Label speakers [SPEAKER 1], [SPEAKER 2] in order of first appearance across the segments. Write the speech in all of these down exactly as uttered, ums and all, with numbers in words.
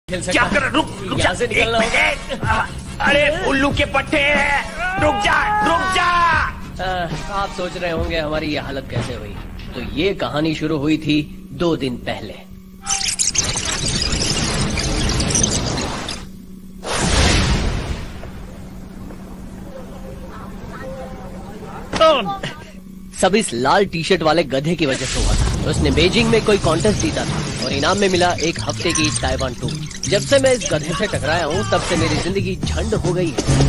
[SPEAKER 1] क्या कर रहा? रुक रुक
[SPEAKER 2] यहाँ से निकलना होगा।
[SPEAKER 1] अरे उल्लू के पट्टे, रुक जा रुक जा।
[SPEAKER 2] आ, आप सोच रहे होंगे हमारी ये हालत कैसे हुई। तो ये कहानी शुरू हुई थी दो दिन पहले। सब इस लाल टी शर्ट वाले गधे की वजह से हुआ था। तो उसने बीजिंग में कोई कॉन्टेस्ट जीता था और इनाम में मिला एक हफ्ते की ताइवान टूर। जब से मैं इस गधे से टकराया हूँ तब से मेरी जिंदगी झंड हो गई है।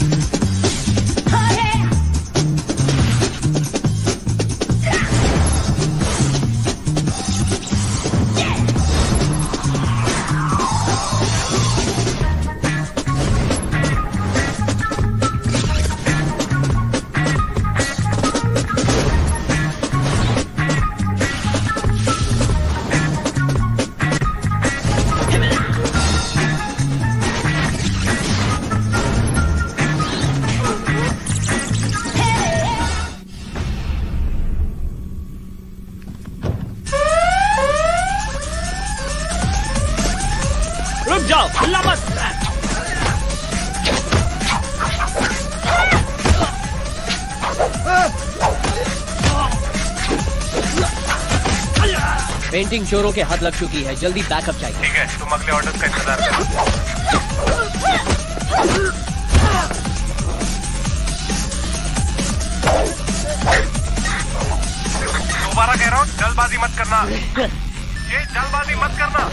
[SPEAKER 2] पेंटिंग चोरों के हाथ लग चुकी है, जल्दी बैकअप चाहिए।
[SPEAKER 1] ठीक है, तुम अगले ऑर्डर का इंतजार करो। दोबारा कह रहा हूँ, जल्दबाजी मत करना। ये जल्दबाजी मत करना।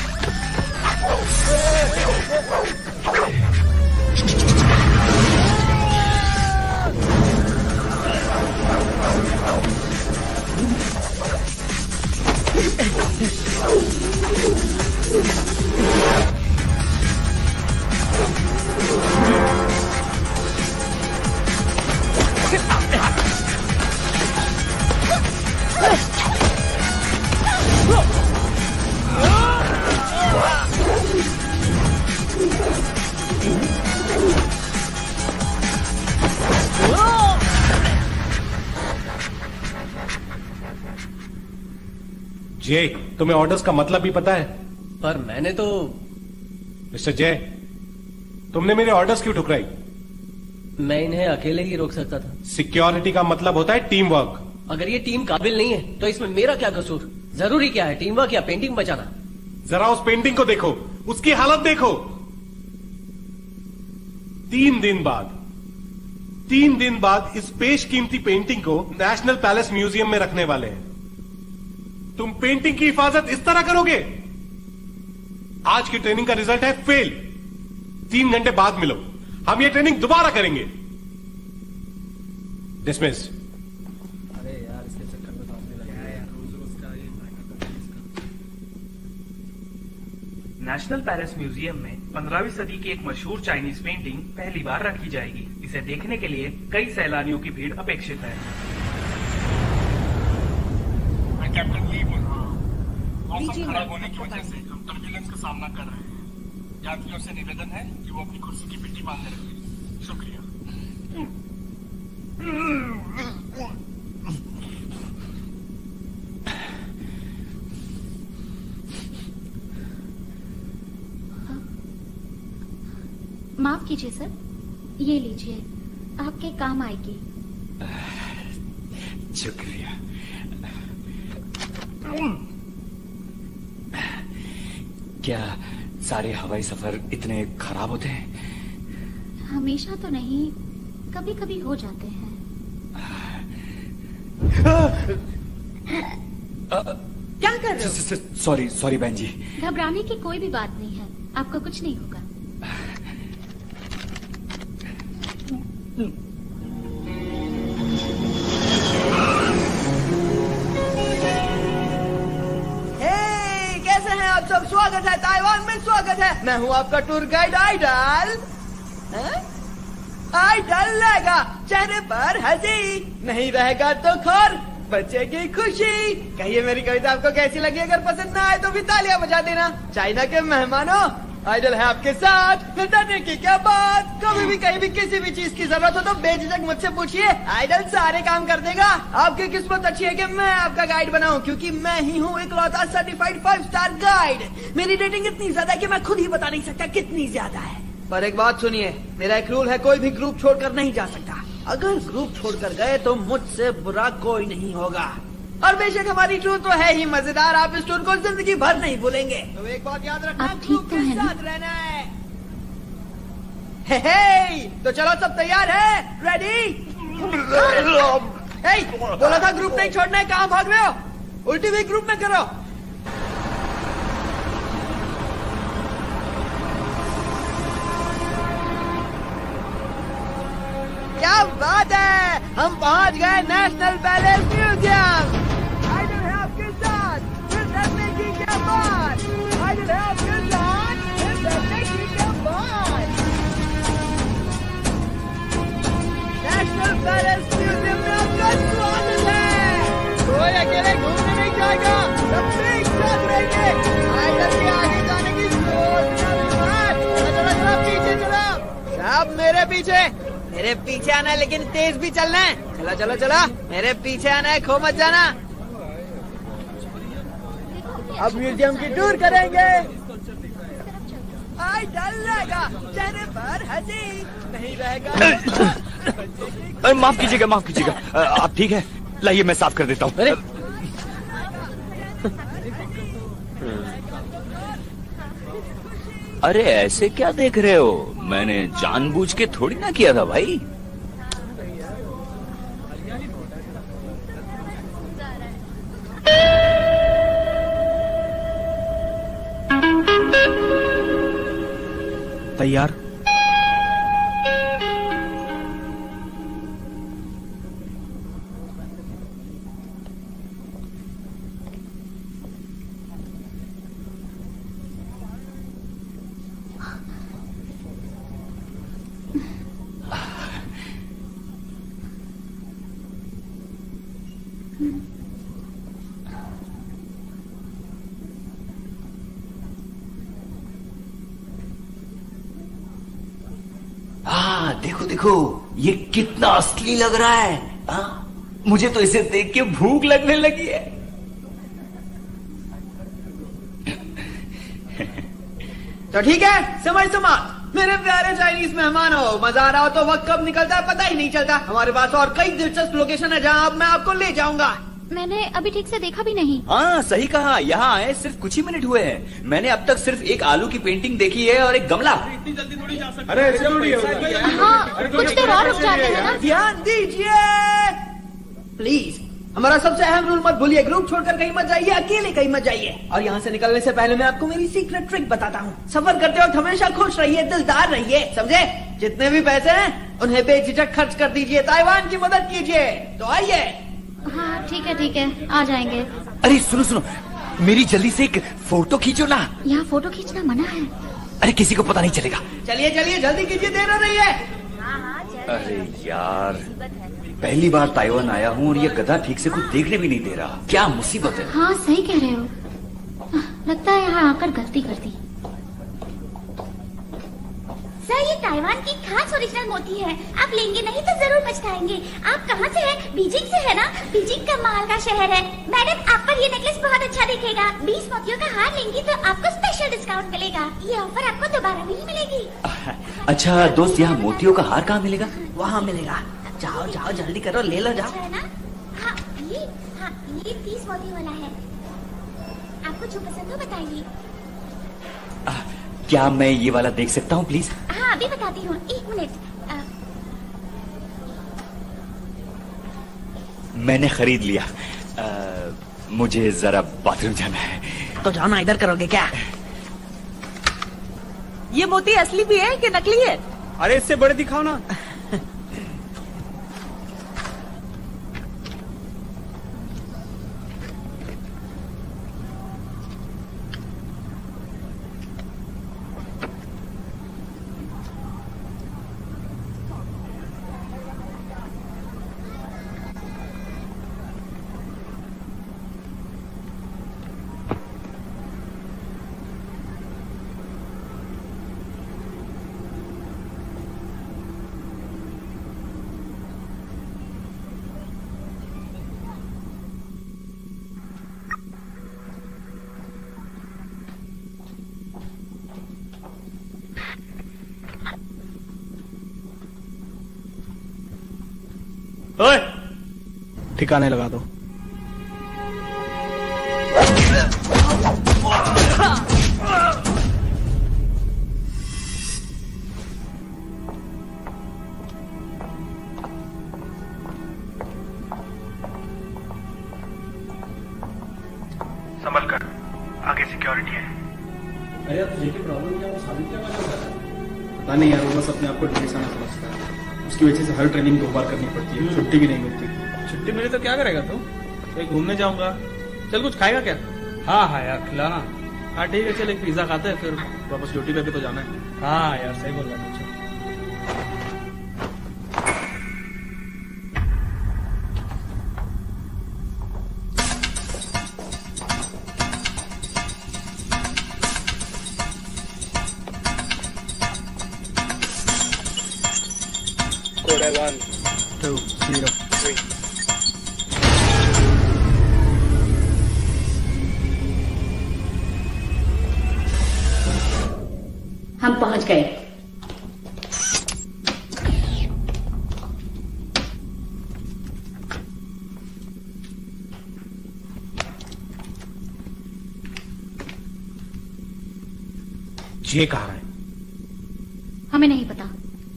[SPEAKER 3] जय, तुम्हें ऑर्डर्स का मतलब भी पता है?
[SPEAKER 2] पर मैंने तो
[SPEAKER 3] मिस्टर जय, तुमने मेरे ऑर्डर्स क्यों ठुकराई?
[SPEAKER 2] मैं इन्हें अकेले ही रोक सकता था।
[SPEAKER 3] सिक्योरिटी का मतलब होता है टीम वर्क।
[SPEAKER 2] अगर ये टीम काबिल नहीं है तो इसमें मेरा क्या कसूर? जरूरी क्या है, टीम वर्क या पेंटिंग बचाना?
[SPEAKER 3] जरा उस पेंटिंग को देखो, उसकी हालत देखो। तीन दिन बाद तीन दिन बाद इस पेशकीमती पेंटिंग को नेशनल पैलेस म्यूजियम में रखने वाले हैं। तुम पेंटिंग की हिफाजत इस तरह करोगे? आज की ट्रेनिंग का रिजल्ट है फेल। तीन घंटे बाद मिलो, हम ये ट्रेनिंग दोबारा करेंगे। डिसमिस।
[SPEAKER 2] अरे यार, इसके चक्कर में तो
[SPEAKER 4] नेशनल पैलेस म्यूजियम में पंद्रहवीं सदी की एक मशहूर चाइनीज पेंटिंग पहली बार रखी जाएगी। इसे देखने के लिए कई सैलानियों की भीड़ अपेक्षित है।
[SPEAKER 5] कैप्टन ली बोल रहा हूँ। मौसम खराब होने की वजह से हम टर्बुलेंस का सामना कर रहे हैं। यात्रियों से निवेदन है कि वो अपनी कुर्सी की पेटी बांधे रखें। शुक्रिया।
[SPEAKER 6] माफ कीजिए सर, ये लीजिए, आपके काम आएगी।
[SPEAKER 5] शुक्रिया। क्या सारे हवाई सफर इतने खराब होते हैं?
[SPEAKER 6] हमेशा तो नहीं, कभी कभी हो जाते हैं।
[SPEAKER 7] क्या कर रहे हो?
[SPEAKER 5] सॉरी सॉरी बहन जी।
[SPEAKER 6] घबराने की कोई भी बात नहीं है, आपको कुछ नहीं होगा।
[SPEAKER 7] सब स्वागत है, ताइवान में स्वागत है। मैं हूँ आपका टूर गाइड आइडल। आइडल रहेगा, चेहरे पर हंसी नहीं रहेगा तो खौर, बचेगी खुशी। कहिए मेरी कविता आपको कैसी लगी? अगर पसंद ना आए तो भी तालियां बजा देना। चाइना के मेहमानों, आइडल है आपके साथ, फिर डरने की क्या बात। कभी भी कहीं भी किसी भी चीज की जरूरत हो तो बेझिझक मुझसे पूछिए, आइडल सारे काम कर देगा। आपकी किस्मत अच्छी है कि मैं आपका गाइड बनाऊं, क्योंकि मैं ही हूँ इकलौता सर्टिफाइड फाइव स्टार गाइड। मेरी रेटिंग इतनी ज्यादा है कि मैं खुद ही बता नहीं सकता कितनी ज्यादा है। पर एक बात सुनिए, मेरा एक रूल है, कोई भी ग्रुप छोड़कर नहीं जा सकता। अगर ग्रुप छोड़कर गए तो मुझसे बुरा कोई नहीं होगा। और बेशक हमारी टूर तो है ही मजेदार, आप इस टूर को जिंदगी भर नहीं भूलेंगे। तो एक बात याद रखना, ग्रुप के साथ रहना है। हे हे, तो चलो सब तैयार है? रेडी? बोला था ग्रुप नहीं छोड़ना है, कहाँ भाग रहे हो? उल्टी भी ग्रुप में करो। क्या बात है, हम पहुंच गए नेशनल पैलेस म्यूजियम। आइडल है आपके साथ, फिर डरने की क्या बात। आइडल है आपके साथ, फिर डरने की क्या बात। नेशनल पैलेस म्यूजियम में आपका स्वागत है। कोई अकेले घूमने नहीं जाएगा, सब एक साथ रहेंगे। आइडल के आगे जाने की सोचना मत। चलो चलो पीछे चलो, सब मेरे पीछे। मेरे पीछे आना है लेकिन तेज भी चलना है। चला चलो चला, मेरे पीछे आना है, खो मत जाना। अब म्यूजियम की टूर करेंगे। आई डर रहेगा, चेहरे पर हंसी नहीं रहेगा।
[SPEAKER 8] अरे माफ कीजिएगा, माफ कीजिएगा, आप ठीक है? लाइए मैं साफ कर देता हूँ।
[SPEAKER 2] अरे
[SPEAKER 8] अरे ऐसे क्या देख रहे हो? मैंने जानबूझ के थोड़ी ना किया था भाई।
[SPEAKER 9] तैयार?
[SPEAKER 8] देखो देखो, ये कितना असली लग रहा है। आ? मुझे तो इसे देख के भूख लगने लगी है।
[SPEAKER 7] तो ठीक है, समझ समझ मेरे प्यारे चाइनीज मेहमान हो, मजा आ रहा हो तो वक्त कब निकलता है पता ही नहीं चलता। हमारे पास और कई दिलचस्प लोकेशन है जहाँ अब मैं आपको ले जाऊंगा।
[SPEAKER 6] मैंने अभी ठीक से देखा भी नहीं।
[SPEAKER 8] हाँ सही कहा, यहाँ आए सिर्फ कुछ ही मिनट हुए हैं। मैंने अब तक सिर्फ एक आलू की पेंटिंग देखी है और एक गमला।
[SPEAKER 3] इतनी जल्दी थोड़ी जा सकते। अरे ऐसे थोड़ी होगा।
[SPEAKER 6] हाँ, कुछ देर और रुक जाते हैं ना।
[SPEAKER 7] ध्यान दीजिए प्लीज, हमारा सबसे अहम रूल मत भूलिए, ग्रुप छोड़कर कहीं मत जाइए, अकेले कहीं मत जाइए। और यहाँ से निकलने से पहले मैं आपको मेरी सीक्रेट ट्रिक बताता हूँ। सफर करते वक्त हमेशा खुश रहिए, दिलदार रहिए, समझे? जितने भी पैसे हैं उन्हें बेझिझक खर्च कर दीजिए, ताइवान की मदद कीजिए। तो आइए।
[SPEAKER 6] हाँ ठीक है ठीक है, आ जाएंगे।
[SPEAKER 8] अरे सुनो सुनो, मेरी जल्दी से एक फोटो खींचो ना।
[SPEAKER 6] यहाँ फोटो खींचना मना है।
[SPEAKER 8] अरे किसी को पता नहीं चलेगा।
[SPEAKER 7] चलिए चलिए जल्दी कीजिए, देर हो रही है।
[SPEAKER 8] अरे यार, पहली बार ताइवान आया हूँ और ये गधा ठीक से कुछ देखने भी नहीं दे रहा। क्या मुसीबत है।
[SPEAKER 6] हाँ सही कह रहे हो, लगता है यहाँ आकर गलती कर दी।
[SPEAKER 10] सर ये ताइवान की खास ओरिजिनल मोती है, आप लेंगे नहीं तो जरूर पछताएंगे। आप कहाँ से हैं? बीजिंग से है ना? बीजिंग कमाल का शहर है। मैडम आप पर ये नेकलेस बहुत अच्छा दिखेगा। बीस मोतियों का हार लेंगी तो आपको स्पेशल डिस्काउंट मिलेगा। ये ऑफर आपको दोबारा नहीं मिलेगी।
[SPEAKER 8] अच्छा दोस्त, यहाँ मोतियों का हार कहाँ मिलेगा?
[SPEAKER 7] वहाँ मिलेगा। जाओ जाओ जल्दी करो, ले लो जाओ।
[SPEAKER 10] है ना? हाँ ये हाँ ये तीस मोती वाला है, आपको जो पसंद हो बताइए।
[SPEAKER 8] क्या मैं ये वाला देख सकता हूँ प्लीज?
[SPEAKER 10] हाँ अभी बताती हूँ, एक मिनट।
[SPEAKER 8] मैंने खरीद लिया। आ, मुझे जरा बाथरूम जाना है।
[SPEAKER 7] तो जाओ ना, इधर करोगे क्या?
[SPEAKER 11] ये मोती असली भी है कि नकली है?
[SPEAKER 9] अरे इससे बड़े दिखाओ ना। ओए, ठिकाने लगा दो।
[SPEAKER 1] संभल कर, आगे सिक्योरिटी है।
[SPEAKER 9] अरे यार, तुझे की प्रॉब्लम क्या? वो साबित क्या करना चाहता है? पता नहीं यार, वो बस अपने आप को निशाना समझता है। उसकी वजह से हर ट्रेनिंग दो बार करनी पड़ती है, छुट्टी भी नहीं मिलती। छुट्टी मिली तो क्या करेगा तू? कहीं घूमने जाऊंगा। चल, कुछ खाएगा क्या? हाँ हाँ यार, खिलाना। हाँ ठीक है, चल एक पिज्जा खाते हैं, फिर वापस ड्यूटी पे भी तो जाना है। हाँ यार, सही बोल रहा है। One, two, zero, three.
[SPEAKER 12] हम पहुंच गए।
[SPEAKER 3] जे कहाँ है?
[SPEAKER 6] हमें नहीं पता।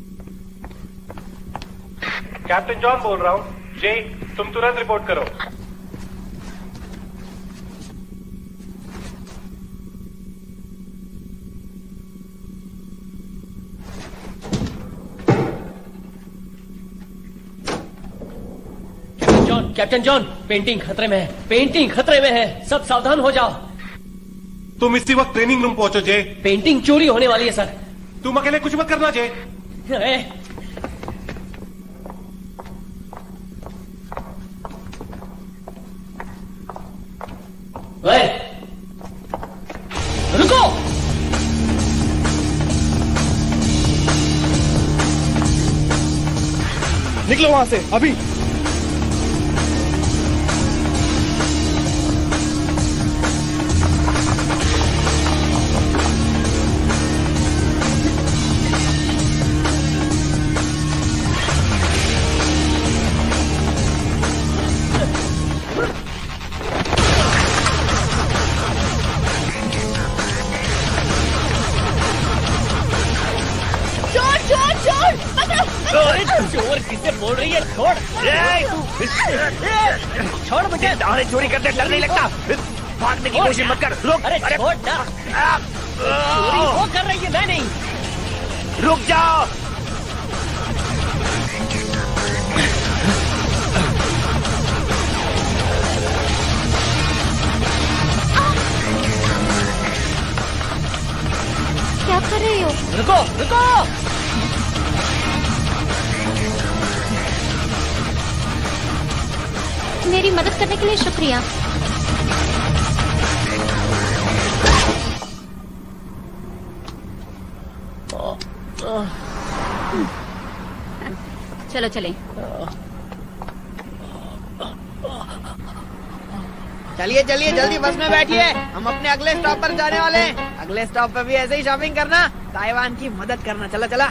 [SPEAKER 3] कैप्टन जॉन बोल रहा हूँ। जे, तुम तुरंत रिपोर्ट करो।
[SPEAKER 2] Captain John, captain John, painting खतरे में है। पेंटिंग खतरे में है, सब सावधान हो जाओ।
[SPEAKER 3] तुम इसी वक्त ट्रेनिंग रूम पहुंचो जे।
[SPEAKER 2] पेंटिंग चोरी होने वाली है सर।
[SPEAKER 3] तुम अकेले कुछ मत करना जे।
[SPEAKER 2] ओए, रुको।
[SPEAKER 9] निकलो वहां से अभी।
[SPEAKER 2] चोर किससे बोल रही है? छोड़, छोड़ मुझे।
[SPEAKER 8] दाढ़ी चोरी करते डर नहीं लगता? भागने की कोशिश मत कर। रुक।
[SPEAKER 2] अरे छोड़ ना। चोरी वो कर रही है, मैं नहीं।
[SPEAKER 8] रुक जाओ।
[SPEAKER 6] क्या कर रहे हो?
[SPEAKER 2] रुको, रुको।
[SPEAKER 6] मेरी मदद करने के लिए शुक्रिया।
[SPEAKER 12] चलो चलें।
[SPEAKER 7] चलिए चलिए, जल्दी बस में बैठिए, हम अपने अगले स्टॉप पर जाने वाले हैं। अगले स्टॉप पर भी ऐसे ही शॉपिंग करना, ताइवान की मदद करना। चला चला।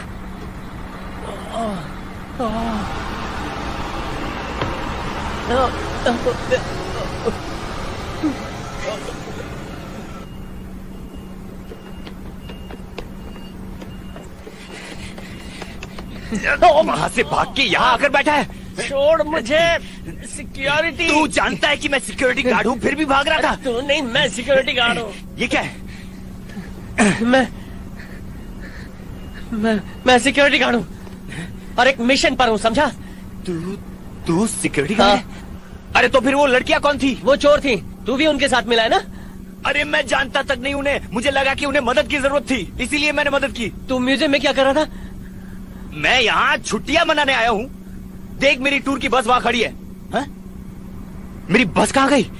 [SPEAKER 8] वहां से भाग के यहाँ आकर बैठा है।
[SPEAKER 2] छोड़ मुझे। सिक्योरिटी।
[SPEAKER 8] तू जानता है कि मैं सिक्योरिटी गार्ड हूँ, फिर भी भाग रहा था।
[SPEAKER 2] तू नहीं, मैं सिक्योरिटी गार्ड हूँ।
[SPEAKER 8] ये क्या है?
[SPEAKER 2] मैं मैं मैं सिक्योरिटी गार्ड हूँ और एक मिशन पर हूँ, समझा?
[SPEAKER 8] तू तू सिक्योरिटी गार्ड है? अरे तो फिर वो लड़कियां कौन थी?
[SPEAKER 2] वो चोर थी। तू भी उनके साथ मिला है ना?
[SPEAKER 8] अरे मैं जानता तक नहीं उन्हें, मुझे लगा कि उन्हें मदद की जरूरत थी, इसीलिए मैंने मदद की।
[SPEAKER 2] तू म्यूजियम में क्या कर रहा था?
[SPEAKER 8] मैं यहाँ छुट्टियां मनाने आया हूँ। देख, मेरी टूर की बस वहां खड़ी है। हा? मेरी बस कहाँ गई?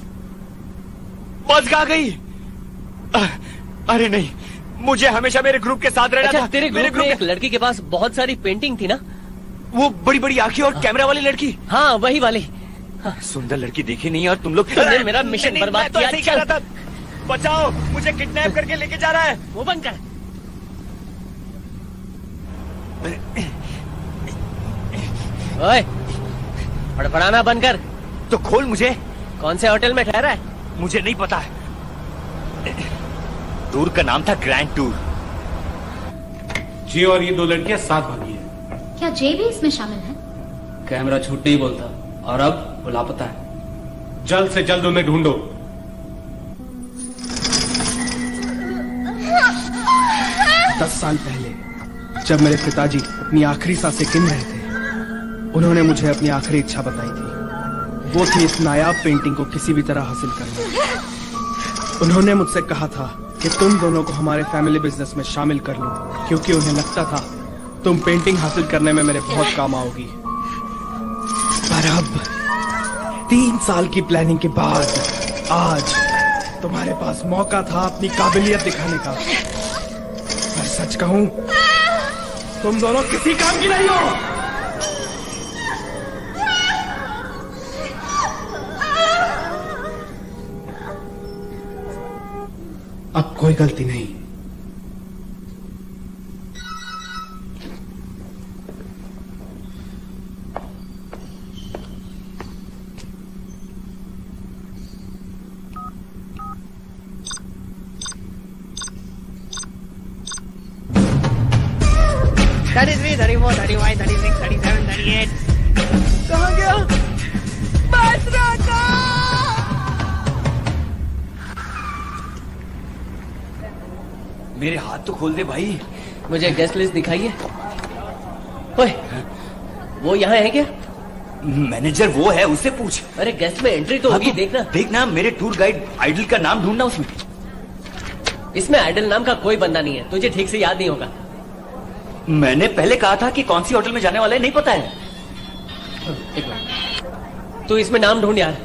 [SPEAKER 8] बस कहाँ गई? आ, अरे नहीं, मुझे हमेशा मेरे ग्रुप के साथ रहना
[SPEAKER 2] अच्छा,
[SPEAKER 8] था।
[SPEAKER 2] तेरे ग्रुप में एक लड़की के पास बहुत सारी पेंटिंग थी ना?
[SPEAKER 8] वो बड़ी बड़ी आंखें और कैमरा वाली लड़की?
[SPEAKER 2] हाँ, वही वाली।
[SPEAKER 8] हाँ। सुंदर लड़की देखी नहीं और तुम लोग
[SPEAKER 2] तुमने मेरा मिशन बर्बाद किया।
[SPEAKER 8] तो चल। था। बचाओ, मुझे किडनैप करके लेके जा रहा है।
[SPEAKER 2] वो बंद कर। ओए, फड़फड़ाना बंद कर।
[SPEAKER 8] तो खोल मुझे।
[SPEAKER 2] कौन से होटल में ठहरा है?
[SPEAKER 8] मुझे नहीं पता है। टूर का नाम था ग्रैंड टूर।
[SPEAKER 3] जी और ये दो लड़कियां साथ भागी है।
[SPEAKER 6] क्या जे भी इसमें शामिल है?
[SPEAKER 9] कैमरा झूठ नहीं बोलता और अब वो लापता है।
[SPEAKER 3] जल्द से जल्द उन्हें ढूंढो।
[SPEAKER 13] दस साल पहले जब मेरे पिताजी अपनी आखिरी सांसें गिन रहे थे, उन्होंने मुझे अपनी आखिरी इच्छा बताई थी। वो थी इस नायाब पेंटिंग को किसी भी तरह हासिल करना। उन्होंने मुझसे कहा था कि तुम दोनों को हमारे फैमिली बिजनेस में शामिल कर लो, क्योंकि उन्हें लगता था तुम पेंटिंग हासिल करने में मेरे बहुत काम आओगी। पर अब तीन साल की प्लानिंग के बाद आज तुम्हारे पास मौका था अपनी काबिलियत दिखाने का। पर सच कहूं, तुम दोनों किसी काम की नहीं हो। अब कोई गलती नहीं।
[SPEAKER 7] thirty-three, thirty-four, thirty-five, thirty-six, thirty-seven, thirty-eight. कहाँ गया? बस रखा।
[SPEAKER 8] मेरे हाथ तो खोल दे भाई।
[SPEAKER 2] मुझे गेस्ट लिस्ट दिखाइए। ओए, वो यहाँ है क्या?
[SPEAKER 8] मैनेजर वो है, उससे पूछ।
[SPEAKER 2] अरे गेस्ट में एंट्री तो होगी। देखना
[SPEAKER 8] देखना मेरे टूर गाइड आइडल का नाम ढूंढना उसमें।
[SPEAKER 2] इसमें आइडल नाम का कोई बंदा नहीं है। तुझे ठीक से याद नहीं होगा।
[SPEAKER 8] मैंने पहले कहा था कि कौन सी होटल में जाने वाला है, नहीं पता है।
[SPEAKER 2] एक मिनट, तू इसमें नाम ढूंढ यार।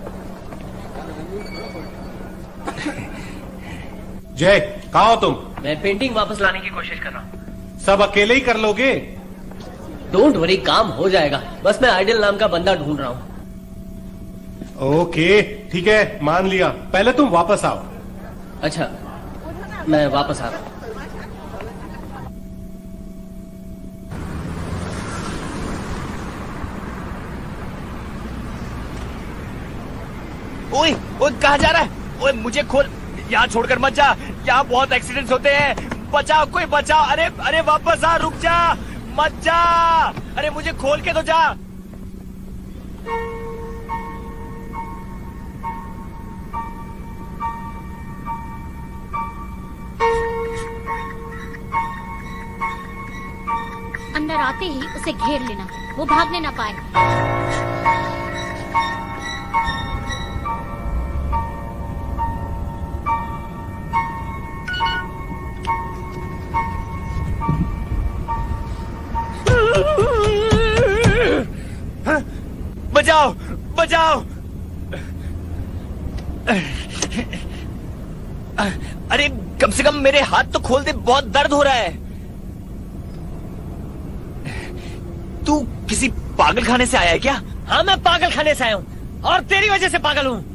[SPEAKER 3] जय, कहाँ हो तुम?
[SPEAKER 2] मैं पेंटिंग वापस लाने की कोशिश कर रहा हूँ।
[SPEAKER 3] सब अकेले ही कर लोगे?
[SPEAKER 2] डोंट वरी, काम हो जाएगा। बस मैं आइडल नाम का बंदा ढूंढ रहा हूँ।
[SPEAKER 3] ओके ठीक है, मान लिया। पहले तुम वापस आओ।
[SPEAKER 2] अच्छा, मैं वापस आ रहा हूँ।
[SPEAKER 8] ओए, ओए कहाँ जा रहा है? ओए मुझे खोल, यहाँ छोड़कर मत जा। यहाँ बहुत एक्सीडेंट्स होते हैं। बचाओ, कोई बचाओ। अरे अरे वापस आ, रुक जा, मत जा। अरे मुझे खोल के तो जा।
[SPEAKER 6] अंदर आते ही उसे घेर लेना, वो भागने ना पाए।
[SPEAKER 8] बचाओ, बचाओ। अरे कम से कम मेरे हाथ तो खोल दे, बहुत दर्द हो रहा है। तू किसी पागल खाने से आया है क्या?
[SPEAKER 2] हाँ, मैं पागल खाने से आया हूँ और तेरी वजह से पागल हूँ।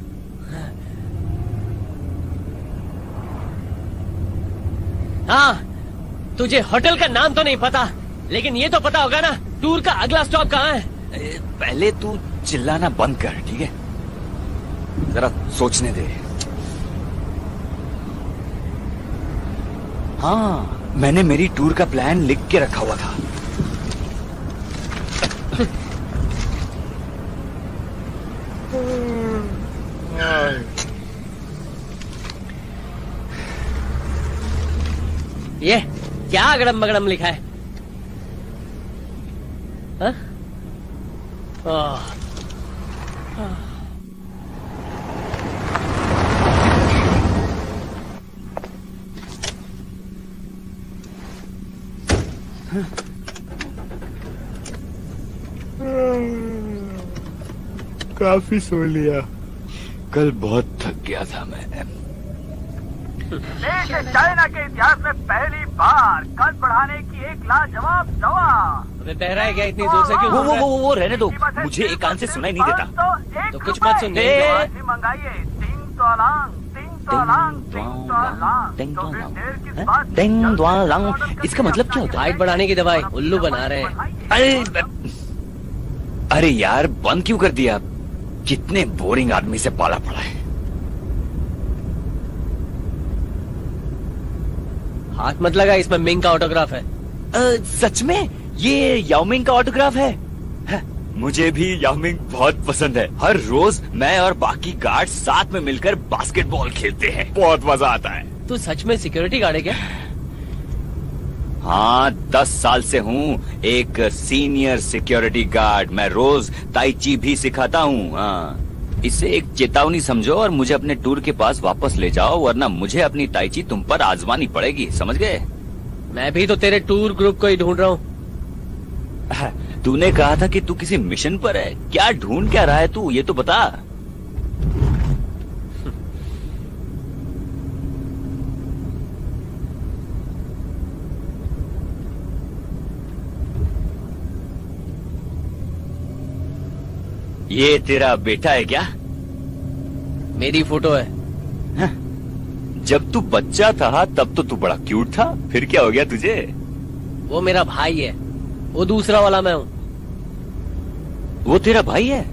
[SPEAKER 2] हाँ, तुझे होटल का नाम तो नहीं पता, लेकिन ये तो पता होगा ना टूर का अगला स्टॉप कहाँ है।
[SPEAKER 8] पहले तू चिल्लाना बंद कर, ठीक है? जरा सोचने दे। हाँ, मैंने मेरी टूर का प्लान लिख के रखा हुआ था।
[SPEAKER 2] ये क्या अगड़म बगड़म लिखा है? हाँ? आह, आह।
[SPEAKER 8] काफी सो लिया, कल बहुत थक गया था मैं।
[SPEAKER 14] देश चाइना के इतिहास में पहली बार कद बढ़ाने की एक लाजवाब दवा।
[SPEAKER 2] अबे बहरा है क्या? इतनी दूर से क्यों?
[SPEAKER 8] वो वो वो वो रहने दो, मुझे एक कान से सुनाई नहीं देता।
[SPEAKER 2] तो कुछ मत सुन।
[SPEAKER 14] मंगाइए तीन सौ लांग, तीन सौ लांग, तीन सौ लांग।
[SPEAKER 8] टेंग द्वां लांग, इसका मतलब क्या होता है?
[SPEAKER 2] हाइट बढ़ाने की दवाई उल्लू बना रहे हैं।
[SPEAKER 8] अरे अरे यार बंद क्यों कर दिया? कितने बोरिंग आदमी से पाला पड़ा है।
[SPEAKER 2] हाथ मत लगा, इसमें मिंग का ऑटोग्राफ है।
[SPEAKER 8] आ, सच में ये याओमिंग का ऑटोग्राफ है? है मुझे भी याओमिंग बहुत पसंद है। हर रोज मैं और बाकी गार्ड साथ में मिलकर बास्केटबॉल खेलते हैं, बहुत मजा आता है।
[SPEAKER 2] तू सच में सिक्योरिटी गार्ड है क्या?
[SPEAKER 8] हाँ, दस साल से हूँ एक सीनियर सिक्योरिटी गार्ड। मैं रोज ताइची भी सिखाता हूँ। हाँ, इसे एक चेतावनी समझो और मुझे अपने टूर के पास वापस ले जाओ, वरना मुझे अपनी ताइची तुम पर आजमानी पड़ेगी, समझ गए?
[SPEAKER 2] मैं भी तो तेरे टूर ग्रुप को ही ढूंढ रहा हूँ।
[SPEAKER 8] तूने कहा था कि तू किसी मिशन पर है। क्या ढूंढ क्या रहा है तू, ये तो बता। ये तेरा बेटा है क्या?
[SPEAKER 2] मेरी फोटो है।
[SPEAKER 8] हाँ? जब तू बच्चा था तब तो तू बड़ा क्यूट था, फिर क्या हो गया तुझे?
[SPEAKER 2] वो मेरा भाई है, वो दूसरा वाला मैं हूँ।
[SPEAKER 8] वो तेरा भाई है?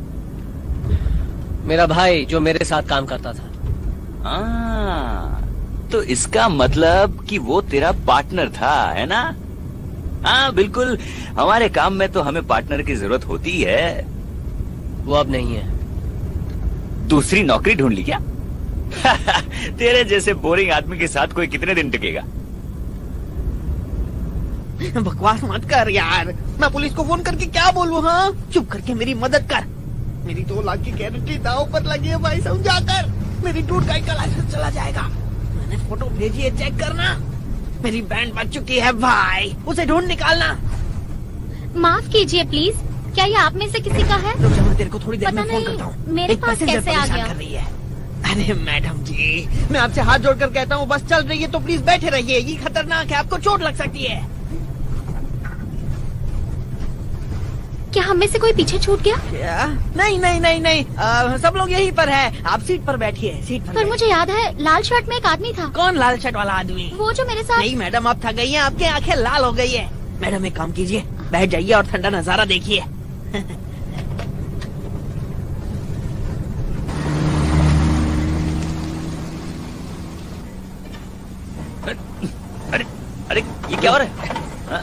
[SPEAKER 2] मेरा भाई जो मेरे साथ काम करता था।
[SPEAKER 8] हाँ, तो इसका मतलब कि वो तेरा पार्टनर था, है ना? हाँ बिल्कुल, हमारे काम में तो हमें पार्टनर की जरूरत होती है।
[SPEAKER 2] वो अब नहीं है।
[SPEAKER 8] दूसरी नौकरी ढूंढ ली क्या? तेरे जैसे बोरिंग आदमी के साथ कोई कितने दिन टिकेगा?
[SPEAKER 7] बकवास मत कर यार, मैं पुलिस को फोन करके क्या बोलूं? हाँ, चुप करके मेरी मदद कर। मेरी दो लाख की गारंटी दांव पर लगी है भाई, समझा कर। मेरी टूर गाइड का लाइसेंस चला जाएगा। मैंने फोटो भेजी है, चेक करना। मेरी बैंड बज चुकी है भाई, उसे ढूंढ निकालना।
[SPEAKER 6] माफ कीजिए प्लीज, क्या ये आप में से किसी का है?
[SPEAKER 7] रुक जा, मैं तेरे को थोड़ी देर में फोन करता हूँ।
[SPEAKER 6] मेरे पास कैसे आ गया?
[SPEAKER 7] कर रही है। अरे मैडम जी, मैं आपसे हाथ जोड़कर कहता हूँ, बस चल रही है तो प्लीज बैठे रहिए। ये खतरनाक है, आपको चोट लग सकती है।
[SPEAKER 6] क्या हम में से कोई पीछे छूट गया?
[SPEAKER 7] क्या? नहीं नहीं नहीं नहीं, आ, सब लोग यहीं पर है। आप सीट पर बैठिए, सीट पर।
[SPEAKER 6] पर मुझे याद है लाल शर्ट में एक आदमी था।
[SPEAKER 7] कौन लाल शर्ट वाला आदमी?
[SPEAKER 6] वो जो मेरे साथ।
[SPEAKER 7] नहीं मैडम, आप थक गई हैं, आपकी आंखें लाल हो गई है। मैडम एक काम कीजिए, बैठ जाइए और ठंडा नजारा देखिए।
[SPEAKER 8] अरे अरे ये क्या हो रहा है?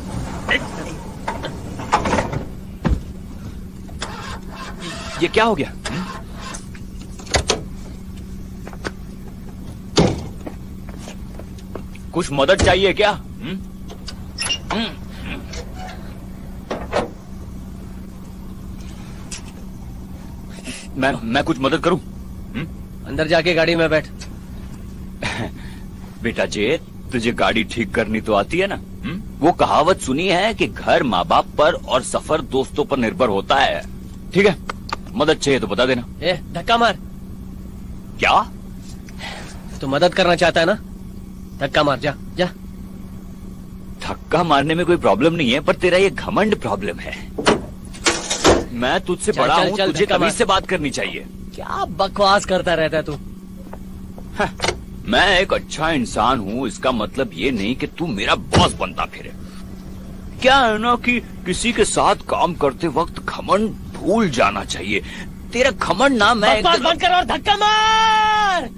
[SPEAKER 8] ये क्या हो गया? कुछ मदद चाहिए क्या? मैं मैं कुछ मदद करूं?
[SPEAKER 2] अंदर जाके गाड़ी में बैठ।
[SPEAKER 8] बेटा जे, तुझे गाड़ी ठीक करनी तो आती है ना? हुँ? वो कहावत सुनी है कि घर माँ बाप पर और सफर दोस्तों पर निर्भर होता है। ठीक है, मदद चाहिए तो बता देना।
[SPEAKER 2] ए, धक्का मार।
[SPEAKER 8] क्या?
[SPEAKER 2] तू मदद करना चाहता है ना? धक्का मार, जा जा।
[SPEAKER 8] धक्का मारने में कोई प्रॉब्लम नहीं है, पर तेरा ये घमंड प्रॉब्लम है। मैं तुझसे बड़ा हूँ, तुझे तमीज से बात करनी चाहिए।
[SPEAKER 2] क्या बकवास करता रहता है तू?
[SPEAKER 8] मैं एक अच्छा इंसान हूँ, इसका मतलब ये नहीं कि तू मेरा बॉस बनता फिरे। क्या है ना कि किसी के साथ काम करते वक्त घमंड भूल जाना चाहिए। तेरा घमंड ना मैं
[SPEAKER 2] बकवास बंद कर और धक्का मार।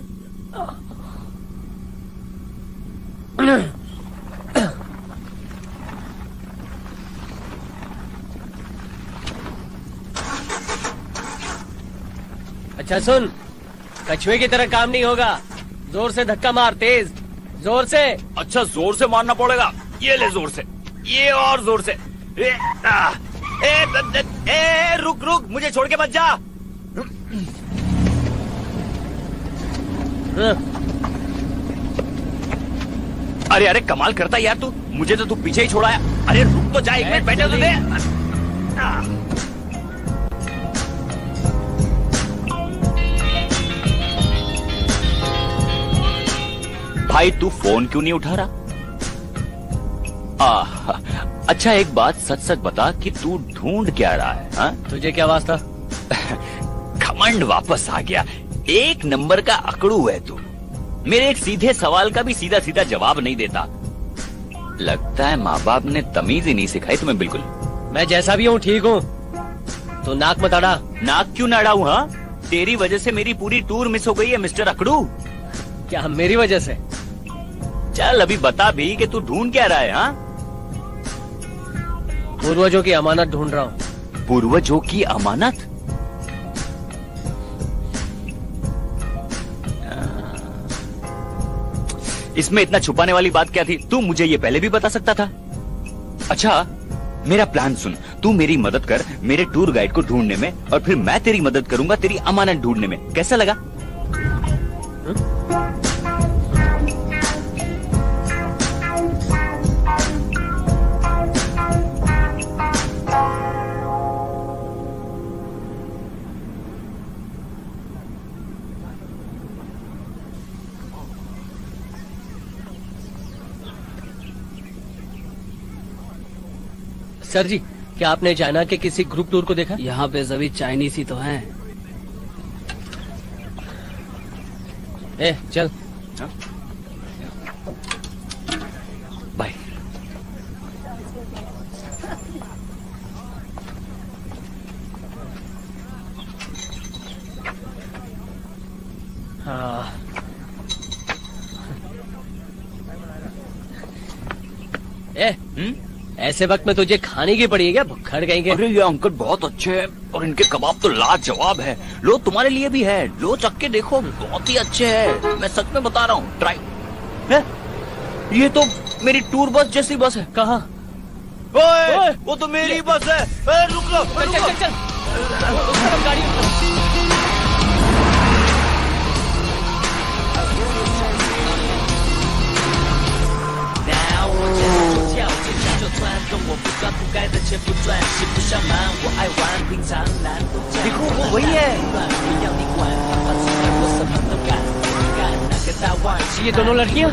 [SPEAKER 2] अच्छा सुन, कछुए की तरह काम नहीं होगा। जोर से धक्का मार, तेज, जोर से।
[SPEAKER 8] अच्छा जोर से मारना पड़ेगा। ये ले जोर से, ये और जोर से। ए, आ, ए, द, द, ए, रुक रुक, मुझे छोड़ के मत जा। अरे अरे कमाल करता यार तू, मुझे तो तू पीछे ही छोड़ाया। अरे रुक तो जा, एक मिनट बैठे तो दे। भाई तू फोन क्यों नहीं उठा रहा? आ, अच्छा एक बात सच सच बता कि तू ढूंढ क्या रहा है? हा?
[SPEAKER 2] तुझे क्या वास्ता?
[SPEAKER 8] घमंड वापस आ गया। एक नंबर का अकड़ू है तू। मेरे एक सीधे सवाल का भी सीधा सीधा जवाब नहीं देता। लगता है माँ बाप ने तमीज ही नहीं सिखाई तुम्हें बिल्कुल।
[SPEAKER 2] मैं जैसा भी हूँ ठीक हूँ, तो नाक मत अड़ा।
[SPEAKER 8] नाक क्यों न अड़ाऊं? हाँ, तेरी वजह से मेरी पूरी टूर मिस हो गई है मिस्टर अकड़ू।
[SPEAKER 2] क्या मेरी वजह से?
[SPEAKER 8] चल अभी बता भी कि तू ढूंढ क्या रहा है? हाँ,
[SPEAKER 2] पूर्वजों की अमानत ढूंढ रहा हूँ।
[SPEAKER 8] पूर्वजों की अमानत? इसमें इतना छुपाने वाली बात क्या थी? तू मुझे ये पहले भी बता सकता था। अच्छा, मेरा प्लान सुन। तू मेरी मदद कर मेरे टूर गाइड को ढूंढने में, और फिर मैं तेरी मदद करूंगा तेरी अमानत ढूंढने में। कैसा लगा?
[SPEAKER 2] सर जी, क्या आपने चाइना के किसी ग्रुप टूर को देखा?
[SPEAKER 15] यहाँ पे सभी चाइनीज ही तो हैं।
[SPEAKER 2] ए, चल।
[SPEAKER 8] बाय।
[SPEAKER 2] हाँ। ए,
[SPEAKER 8] हम्म?
[SPEAKER 2] ऐसे वक्त में तुझे खाने की पड़ी है क्या? भुक्खड़ कहीं के।
[SPEAKER 8] अरे ये अंकल बहुत अच्छे हैं और इनके कबाब तो लाजवाब है। लो तुम्हारे लिए भी है, लो चख के देखो, बहुत ही अच्छे हैं। मैं सच में बता रहा हूँ, ट्राई। है? ये तो मेरी टूर बस जैसी बस है।
[SPEAKER 2] कहाँ?
[SPEAKER 8] ओए, ओए, वो तो मेरी बस है। ए, रुक लो,
[SPEAKER 2] चल, चल, चल, चल। गाड़ी
[SPEAKER 8] देखो वो वही है।
[SPEAKER 2] ये दोनों लड़कियां?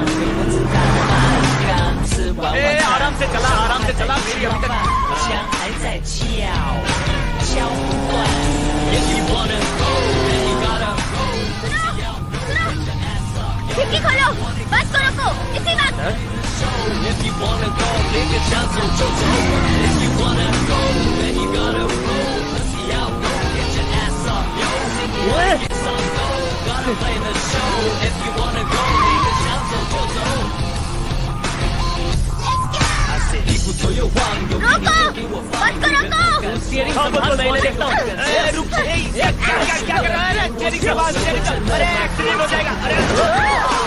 [SPEAKER 8] ए, आराम से चला, आराम से चला। मेरी अभी तक
[SPEAKER 10] खिड़की खोलो, बस को रोको, इसी वक्त।
[SPEAKER 16] If you wanna go, nigga, shout to Jojo. If you wanna go, then you gotta roll. Let's see out, go get your ass up, yo. If you wanna get some go, gotta play the show. If you wanna go, nigga, shout to Jojo. I said equal to your one, yo.
[SPEAKER 10] रोको, बस को रोको।
[SPEAKER 2] Steering संभाल, मैं इन्हें देखता हूँ।
[SPEAKER 8] ए, रुक, ए, क्या क्या कर रहा है? स्टीयरिंग संभाल, स्टीयरिंग संभाल। अरे एक्सीडेंट हो जाएगा। अरे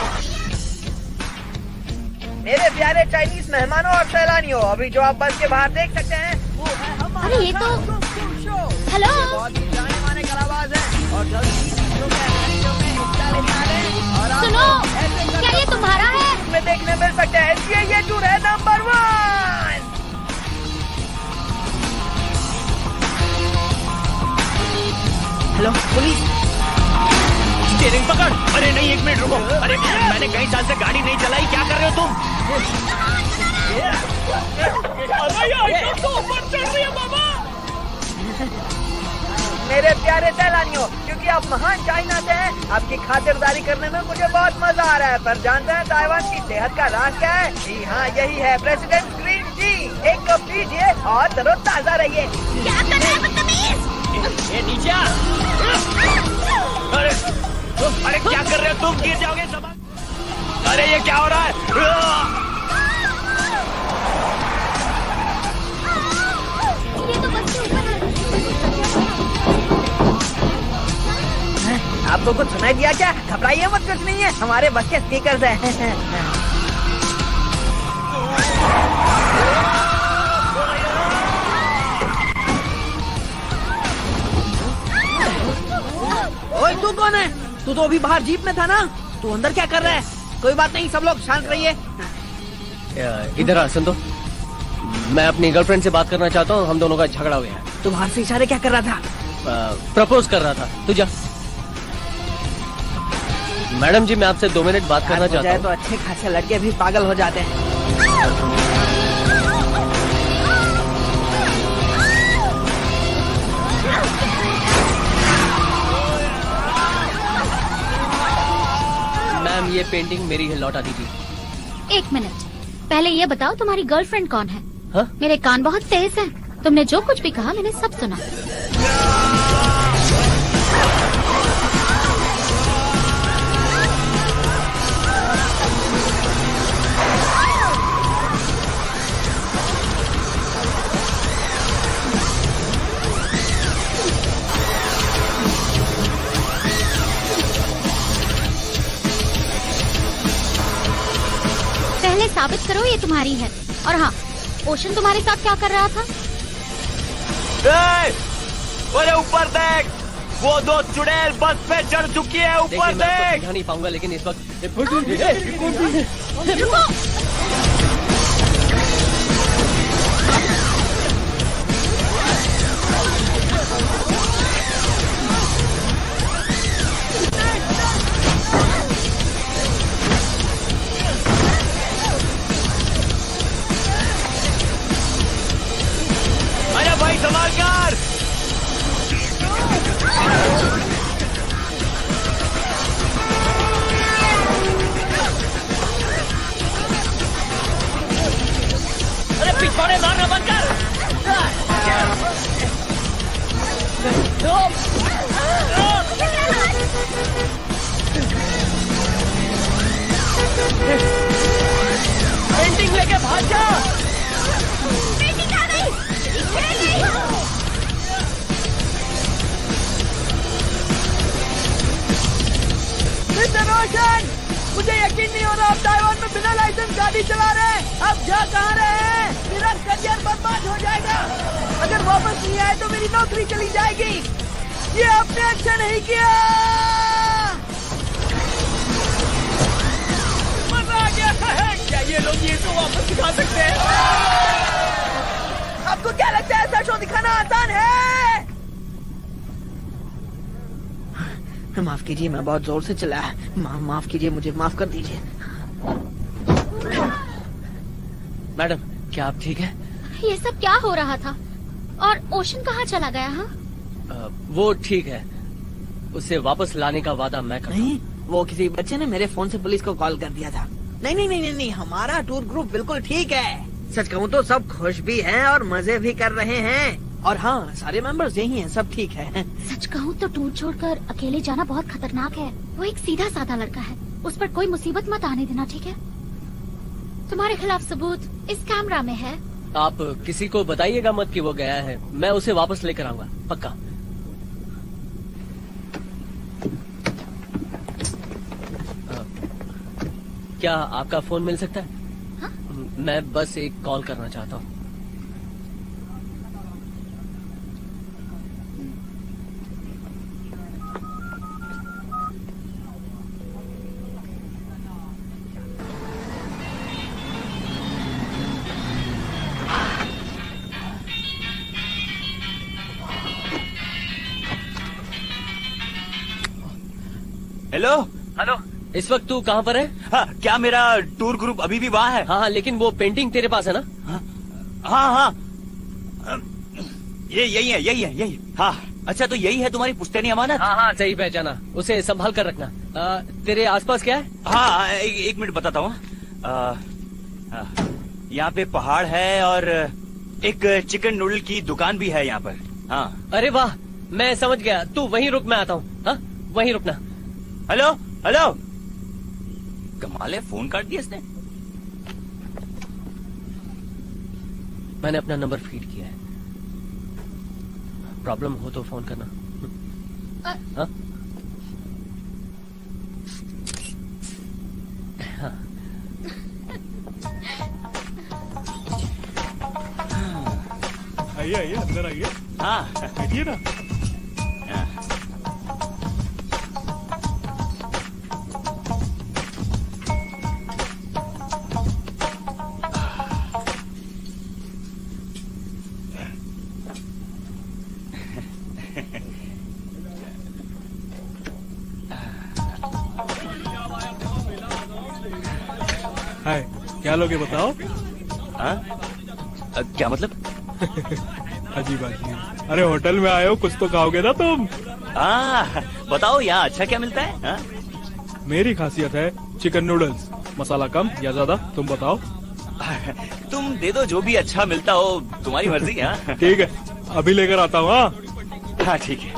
[SPEAKER 7] मेरे प्यारे चाइनीज मेहमानों और सैलानियों, अभी जो आप बस के बाहर देख सकते हैं वो है हमारा।
[SPEAKER 10] अरे ये तो हेलो,
[SPEAKER 7] बहुत ही जाने माने कलाबाज है और जल्दी जो के नाचों में हिस्सा लेने वाले हैं। और
[SPEAKER 10] सुनो, क्या ये तुम्हारा है?
[SPEAKER 7] इसमें देखने मिल सकता है। इसलिए ये टूर है number one.
[SPEAKER 8] Hello police, steering पकड़। अरे नहीं, एक मिनट रुको। अरे मैंने कई साल से गाड़ी नहीं चलाई, क्या कर रहे हो तुम?
[SPEAKER 7] मेरे प्यारे सैलानियों, क्योंकि आप महान चाइना से हैं, आपकी खातिरदारी करने में मुझे बहुत मजा आ रहा है। पर जानते हैं ताइवान की सेहत का राज क्या है? जी हाँ, यही है प्रेसिडेंट ग्रीन टी। एक कप पीजिए और तरोताजा रहिए।
[SPEAKER 10] क्या कर रहे हैं बदतमीज?
[SPEAKER 8] ये नीचे आ। अरे अरे क्या कर रहे हो तुम? गिर जाओगे सब। अरे ये क्या हो रहा है?
[SPEAKER 10] ये तो बच्चे ऊपर
[SPEAKER 7] हैं? आपको कुछ सुनाई दिया क्या? घबराइए मत, कुछ नहीं है, हमारे बस के स्पीकर्स हैं। ओए तू कौन है? तू तो अभी बाहर जीप में था ना? तू अंदर क्या कर रहा है? कोई बात नहीं, सब लोग शांत रहिए।
[SPEAKER 2] इधर आ, सुन तो। मैं अपनी गर्लफ्रेंड से बात करना चाहता हूँ, हम दोनों का झगड़ा हो गया है।
[SPEAKER 7] तू बाहर से इशारे क्या कर रहा था?
[SPEAKER 2] प्रपोज कर रहा था। तू जा। मैडम जी, मैं आपसे दो मिनट बात करना चाहता हूँ।
[SPEAKER 7] तो अच्छे खासे लड़के भी पागल हो जाते हैं।
[SPEAKER 2] मैम, ये पेंटिंग मेरी है, लौटा दीजिए।
[SPEAKER 10] एक मिनट, पहले ये बताओ तुम्हारी गर्लफ्रेंड कौन है?
[SPEAKER 2] हा?
[SPEAKER 10] मेरे कान बहुत तेज हैं।
[SPEAKER 6] तुमने जो कुछ भी कहा मैंने सब सुना। पहले साबित करो ये तुम्हारी है। और हाँ, ओशन तुम्हारे साथ क्या कर रहा था?
[SPEAKER 8] अरे ऊपर देख, वो दो चुड़ैल बस पे चढ़ चुकी है। ऊपर देख।
[SPEAKER 2] मैं नहीं पाऊंगा लेकिन इस वक्त
[SPEAKER 8] अरे भाई संभाल कर।
[SPEAKER 16] अरे पिछवाड़े मारना बंद कर।
[SPEAKER 7] पेंटिंग लेके भाग जा। मिस्टर रोशन, मुझे यकीन नहीं हो रहा आप ताइवान में बिना लाइसेंस गाड़ी चला रहे हैं। आप जा कहाँ रहे हैं? मेरा करियर बर्बाद हो जाएगा। अगर वापस नहीं आए तो मेरी नौकरी चली जाएगी। ये आपने अच्छा नहीं किया। मजा आ गया है। क्या ये लोग ये तो वापस दिखा सकते हैं? आपको क्या लगता है ऐसा शो दिखाना आसान है? माफ कीजिए, मैं बहुत जोर से चलाया। मा, माफ कीजिए, मुझे माफ कर दीजिए।
[SPEAKER 2] मैडम, क्या आप ठीक है?
[SPEAKER 6] ये सब क्या हो रहा था? और ओशन कहाँ चला गया? हाँ,
[SPEAKER 2] वो ठीक है। उसे वापस लाने का वादा मैं कर।
[SPEAKER 7] नहीं, वो किसी बच्चे ने मेरे फोन से पुलिस को कॉल कर दिया था। नहीं नहीं नहीं नहीं, नहीं हमारा टूर ग्रुप बिल्कुल ठीक है। सच कहूँ तो सब खुश भी हैं और मजे भी कर रहे हैं। और हाँ, सारे मेंबर्स यही हैं, सब ठीक है।
[SPEAKER 6] सच कहूँ तो टूर छोड़कर अकेले जाना बहुत खतरनाक है। वो एक सीधा साधा लड़का है, उस पर कोई मुसीबत मत आने देना, ठीक है? तुम्हारे खिलाफ सबूत इस कैमरा में है।
[SPEAKER 2] आप किसी को बताइएगा मत कि वो गया है। मैं उसे वापस लेकर आऊंगा, पक्का। क्या आपका फोन मिल सकता है?
[SPEAKER 6] हाँ?
[SPEAKER 2] मैं बस एक कॉल करना चाहता हूँ।
[SPEAKER 8] हेलो
[SPEAKER 2] हेलो, इस वक्त तू कहाँ पर है?
[SPEAKER 8] हाँ, क्या मेरा टूर ग्रुप अभी भी वहाँ है?
[SPEAKER 2] हाँ हाँ, लेकिन वो पेंटिंग तेरे पास है ना?
[SPEAKER 8] हाँ हाँ, हाँ। ये यही है, यही है, यही। हाँ, अच्छा तो यही है तुम्हारी पुश्तैनी अमानत?
[SPEAKER 2] हाँ हाँ, सही पहचाना। उसे संभाल कर रखना। आ, तेरे आसपास क्या है?
[SPEAKER 8] हाँ, ए, एक मिनट बताता हूँ। यहाँ पे पहाड़ है और एक चिकन नूडल की दुकान भी है यहाँ पर। हाँ।
[SPEAKER 2] अरे वाह, मैं समझ गया। तू वहीं रुक, मैं आता हूँ। हाँ, वहीं रुकना।
[SPEAKER 8] हेलो हेलो, कमाल है, फोन काट दिया इसने।
[SPEAKER 2] मैंने अपना नंबर फीड किया है। प्रॉब्लम हो तो फोन करना। हाँ? हाँ।
[SPEAKER 5] आइए आइए, अंदर आइए।
[SPEAKER 8] हाँ,
[SPEAKER 5] बैठिए ना। हाय, क्या लोगे बताओ?
[SPEAKER 8] हाँ? क्या मतलब?
[SPEAKER 5] अजीब अजीब। अरे होटल में आए हो, कुछ तो खाओगे ना तुम?
[SPEAKER 8] हाँ, बताओ यहाँ अच्छा क्या मिलता है? हाँ?
[SPEAKER 5] मेरी खासियत है चिकन नूडल्स, मसाला कम या ज्यादा, तुम बताओ।
[SPEAKER 8] तुम दे दो जो भी अच्छा मिलता हो, तुम्हारी मर्जी। हाँ
[SPEAKER 3] ठीक है, अभी लेकर आता हूँ। हाँ
[SPEAKER 8] हाँ ठीक है।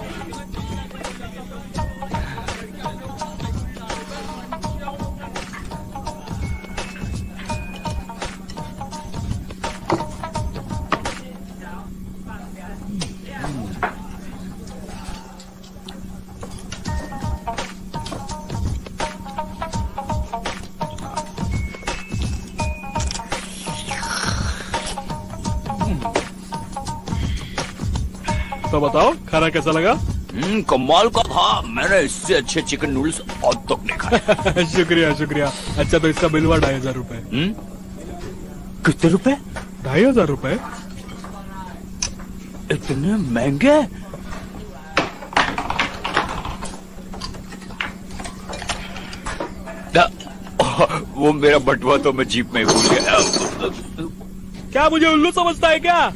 [SPEAKER 3] तो बताओ खाना कैसा लगा?
[SPEAKER 8] हम्म, कमाल का था। मैंने इससे अच्छे चिकन नूडल्स आज तक नहीं खाए।
[SPEAKER 3] शुक्रिया शुक्रिया। अच्छा तो इसका बिल हुआ ढाई हजार रूपए।
[SPEAKER 8] कितने रुपए?
[SPEAKER 3] ढाई हजार रूपए।
[SPEAKER 8] इतने महंगे? वो मेरा बटुआ तो मैं जीप में ही भूल गया।
[SPEAKER 3] क्या मुझे उल्लू समझता है क्या?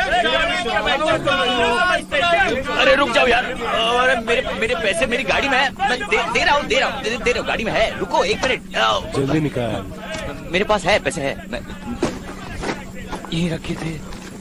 [SPEAKER 8] अरे रुक जाओ यार। अरे मेरे मेरे पैसे मेरी गाड़ी में है। मैं दे, दे रहा हूँ दे रहा हूँ दे, दे रहा हूँ गाड़ी में है। रुको एक मिनट।
[SPEAKER 3] जल्दी निकाल।
[SPEAKER 8] मेरे पास है, पैसे है। मैं यही रखे थे।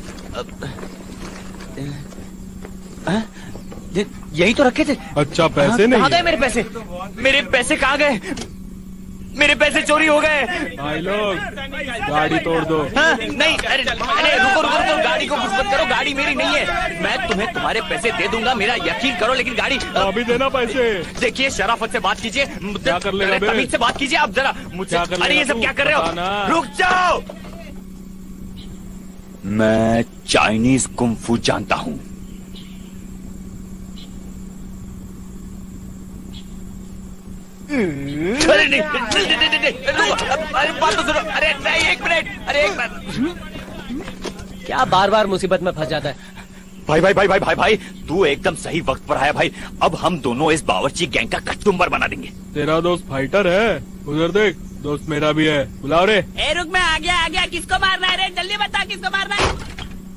[SPEAKER 8] आ, यही तो रखे थे।
[SPEAKER 3] अच्छा पैसे नहीं?
[SPEAKER 8] कहाँ गए मेरे पैसे? मेरे पैसे कहाँ गए? मेरे पैसे चोरी हो गए।
[SPEAKER 3] भाई लोग गाड़ी तोड़ दो।
[SPEAKER 8] हाँ? नहीं अरे अरे रुको रुको रुको, गाड़ी को कुछ मत करो, गाड़ी मेरी नहीं है। मैं तुम्हें तुम्हारे पैसे दे दूंगा, मेरा यकीन करो, लेकिन गाड़ी
[SPEAKER 3] अभी देना पैसे।
[SPEAKER 8] देखिए शराफत से बात कीजिए,
[SPEAKER 3] क्या कर लेगा?
[SPEAKER 8] तमीज से बात कीजिए आप जरा मुझसे। अरे ये सब क्या कर रहे हो? रुक जाओ। मैं चाइनीज कुंफू जानता हूँ। अरे नहीं, नहीं, नहीं, नहीं, नहीं, अरे बात तो सुनो। अरे नहीं एक मिनट, अरे एक मिनट।
[SPEAKER 2] क्या बार बार मुसीबत में फंस जाता है?
[SPEAKER 8] भाई भाई भाई भाई भाई भाई तू एकदम सही वक्त पर आया भाई। अब हम दोनों इस बावर्ची गैंग का कचुम्बर बना देंगे।
[SPEAKER 3] तेरा दोस्त फाइटर है, उधर देख, दोस्त मेरा भी है। बुलाओ रे।
[SPEAKER 11] ए रुक, मैं आ गया आ गया। किसको मारना है रे? जल्दी बता किसको मारना है।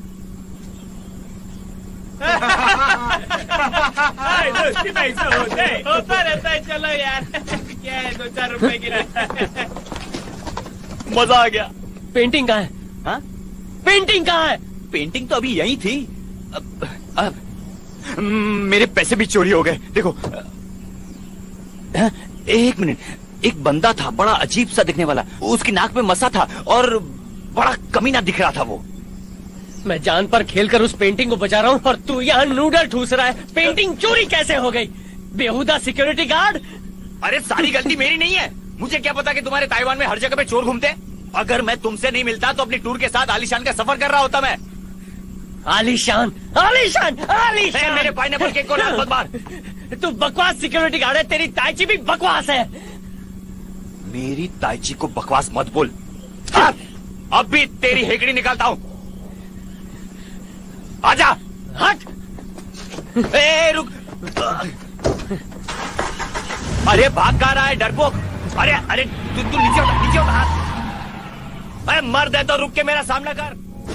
[SPEAKER 7] दोस्ती में ऐसा होता है, होता रहता है। चलो यार क्या है, दो चार रुपए की रहता है।
[SPEAKER 8] मजा आ गया।
[SPEAKER 2] पेंटिंग कहाँ है?
[SPEAKER 8] हाँ?
[SPEAKER 2] पेंटिंग कहाँ है?
[SPEAKER 8] पेंटिंग तो अभी यही थी। अब, अब, मेरे पैसे भी चोरी हो गए। देखो आ, एक मिनट। एक बंदा था बड़ा अजीब सा दिखने वाला, उसकी नाक में मसा था और बड़ा कमीना दिख रहा था वो।
[SPEAKER 2] मैं जान पर खेलकर उस पेंटिंग को बचा रहा हूँ और तू यहाँ नूडल ठूस रहा है। पेंटिंग चोरी कैसे हो गई? बेहुदा सिक्योरिटी गार्ड।
[SPEAKER 8] अरे सारी गलती मेरी नहीं है। मुझे क्या पता कि तुम्हारे ताइवान में हर जगह पे चोर घूमते। अगर मैं तुमसे नहीं मिलता तो अपनी टूर के साथ आलीशान का सफर कर रहा होता मैं।
[SPEAKER 2] आलीशान आलीशान आलीशान।
[SPEAKER 8] मेरे पाइनएप्पल केक को लात मत मार।
[SPEAKER 2] तू बकवास सिक्योरिटी गार्ड है, तेरी ताइची भी बकवास है।
[SPEAKER 8] मेरी ताइची को बकवास मत बोल। अब भी तेरी हेकड़ी निकालता हूँ। आजा।
[SPEAKER 2] हट।
[SPEAKER 8] ए रुक। अरे भाग कहाँ रहा है डरपोक? अरे अरे तू तू नीचे उतर, नीचे उतर। अरे मर्द है तो रुक के मेरा सामना कर।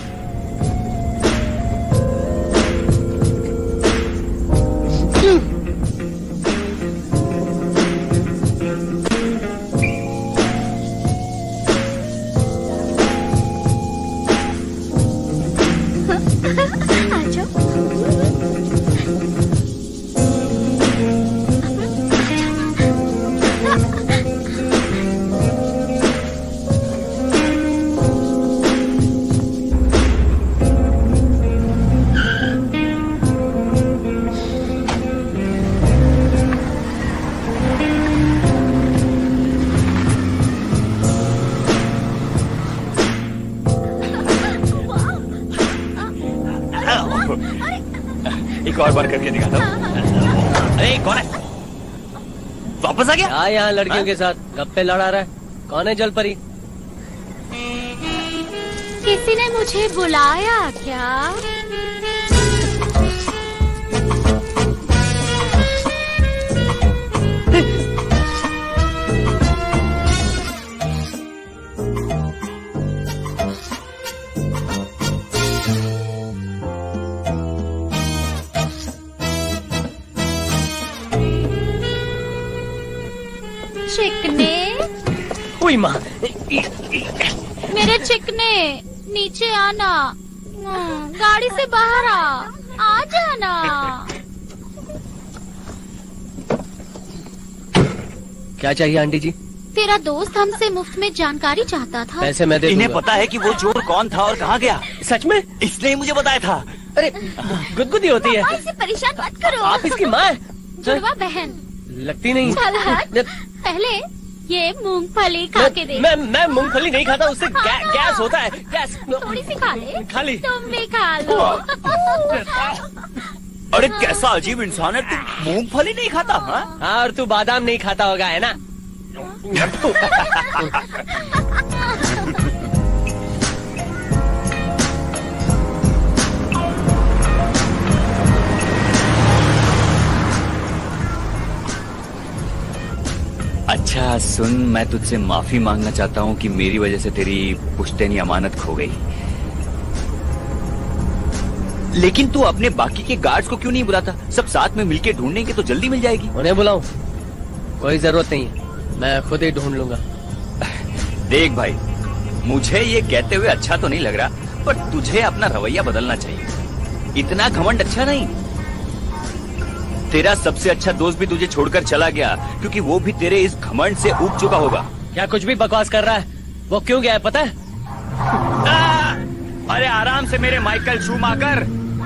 [SPEAKER 8] एक और बार करके दिखाता हूँ। अरे कौन है? वापस आ गया?
[SPEAKER 2] हाँ यहाँ लड़कियों के साथ गप्पे लड़ा रहा है। कौन है जल परी?
[SPEAKER 6] किसी ने मुझे बुलाया क्या? चिकने?
[SPEAKER 2] हुई माँ।
[SPEAKER 6] मेरे चिकने नीचे आना, गाड़ी से बाहर आ, आ जाना।
[SPEAKER 2] क्या चाहिए आंटी जी?
[SPEAKER 6] तेरा दोस्त हमसे मुफ्त में जानकारी चाहता था।
[SPEAKER 2] पैसे मैं दे
[SPEAKER 8] इन्हें
[SPEAKER 2] दूंगा।
[SPEAKER 8] पता है कि वो चोर कौन था और कहाँ गया?
[SPEAKER 2] सच में?
[SPEAKER 8] इसने ही मुझे बताया था।
[SPEAKER 2] अरे गुदगुदी होती है।
[SPEAKER 6] इसे परेशान मत करो।
[SPEAKER 2] आप इसकी माँ है?
[SPEAKER 6] जुड़वा बहन
[SPEAKER 2] लगती नहीं।
[SPEAKER 6] चल हट। पहले ये मूंगफली खा के देख।
[SPEAKER 2] मैं मैं मूंगफली नहीं खाता, उससे गै, गैस होता है। गैस
[SPEAKER 6] थोड़ी सी खा ले।
[SPEAKER 2] खा ली।
[SPEAKER 6] तुम भी खा लो।
[SPEAKER 8] अरे कैसा अजीब इंसान है तू, मूंगफली नहीं खाता? हाँ
[SPEAKER 2] हाँ, और तू बादाम नहीं खाता होगा, है ना?
[SPEAKER 8] अच्छा सुन, मैं तुझसे माफी मांगना चाहता हूँ कि मेरी वजह से तेरी पुश्तैनी अमानत खो गई। लेकिन तू अपने बाकी के गार्ड्स को क्यों नहीं बुलाता? सब साथ में मिलके ढूंढेंगे तो जल्दी मिल जाएगी।
[SPEAKER 2] उन्हें बुलाऊं? कोई जरूरत नहीं है, मैं खुद ही ढूंढ लूंगा।
[SPEAKER 8] देख भाई, मुझे ये कहते हुए अच्छा तो नहीं लग रहा, पर तुझे अपना रवैया बदलना चाहिए। इतना घमंड अच्छा नहीं। तेरा सबसे अच्छा दोस्त भी तुझे छोड़कर चला गया क्योंकि वो भी तेरे इस घमंड से ऊब चुका होगा।
[SPEAKER 2] क्या कुछ भी बकवास कर रहा है? वो क्यों गया है पता है?
[SPEAKER 8] आ, अरे आराम से मेरे माइकल शूमाकर।